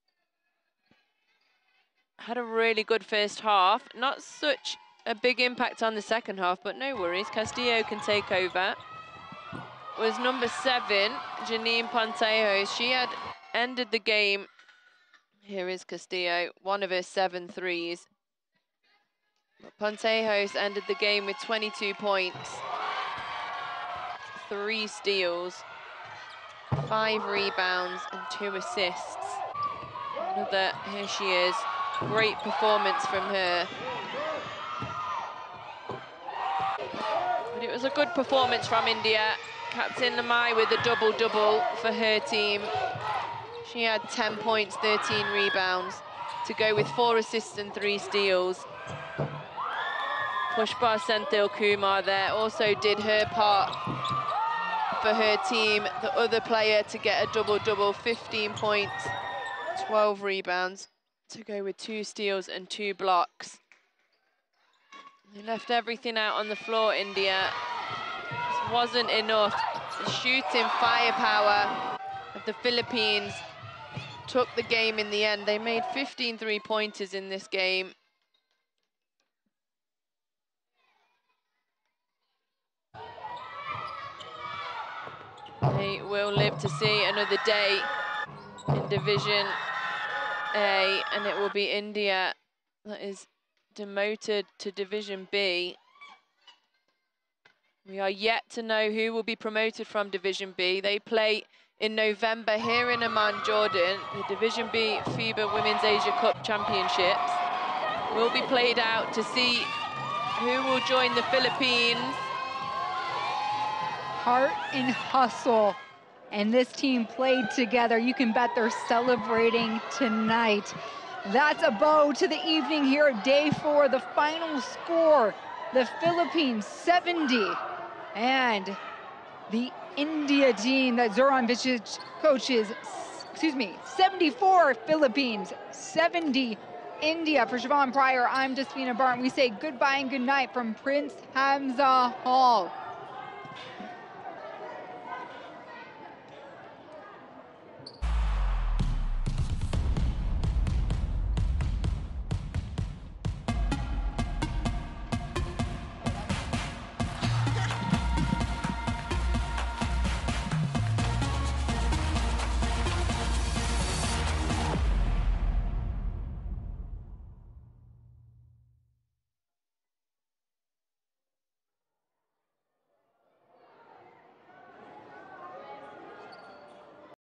had a really good first half. Not such a big impact on the second half, but no worries. Castillo can take over. Was number seven, Janine Pontejo. She had ended the game. Here is Castillo, one of her seven threes. But Pontejos ended the game with twenty-two points, three steals, five rebounds, and two assists. Another, here she is. Great performance from her. But it was a good performance from India. Captain Lamai with a double-double for her team. She had ten points, thirteen rebounds, to go with four assists and three steals. Pushpa Senthil Kumar there also did her part for her team. The other player to get a double-double, fifteen points, twelve rebounds, to go with two steals and two blocks. They left everything out on the floor, India. This wasn't enough. The shooting firepower of the Philippines took the game in the end. They made fifteen three-pointers in this game. They will live to see another day in Division A, and it will be India that is demoted to Division B. We are yet to know who will be promoted from Division B. They play in November here in Amman, Jordan. The Division B FIBA Women's Asia Cup Championships will be played out to see who will join the Philippines. Heart and hustle. And this team played together. You can bet they're celebrating tonight. That's a bow to the evening here at day four. The final score, the Philippines seventy, and the India team that Zoran Vicic coaches, excuse me, seventy-four Philippines, seventy India. For Siobhan Pryor, I'm Despina Barton. We say goodbye and good night from Prince Hamza Hall.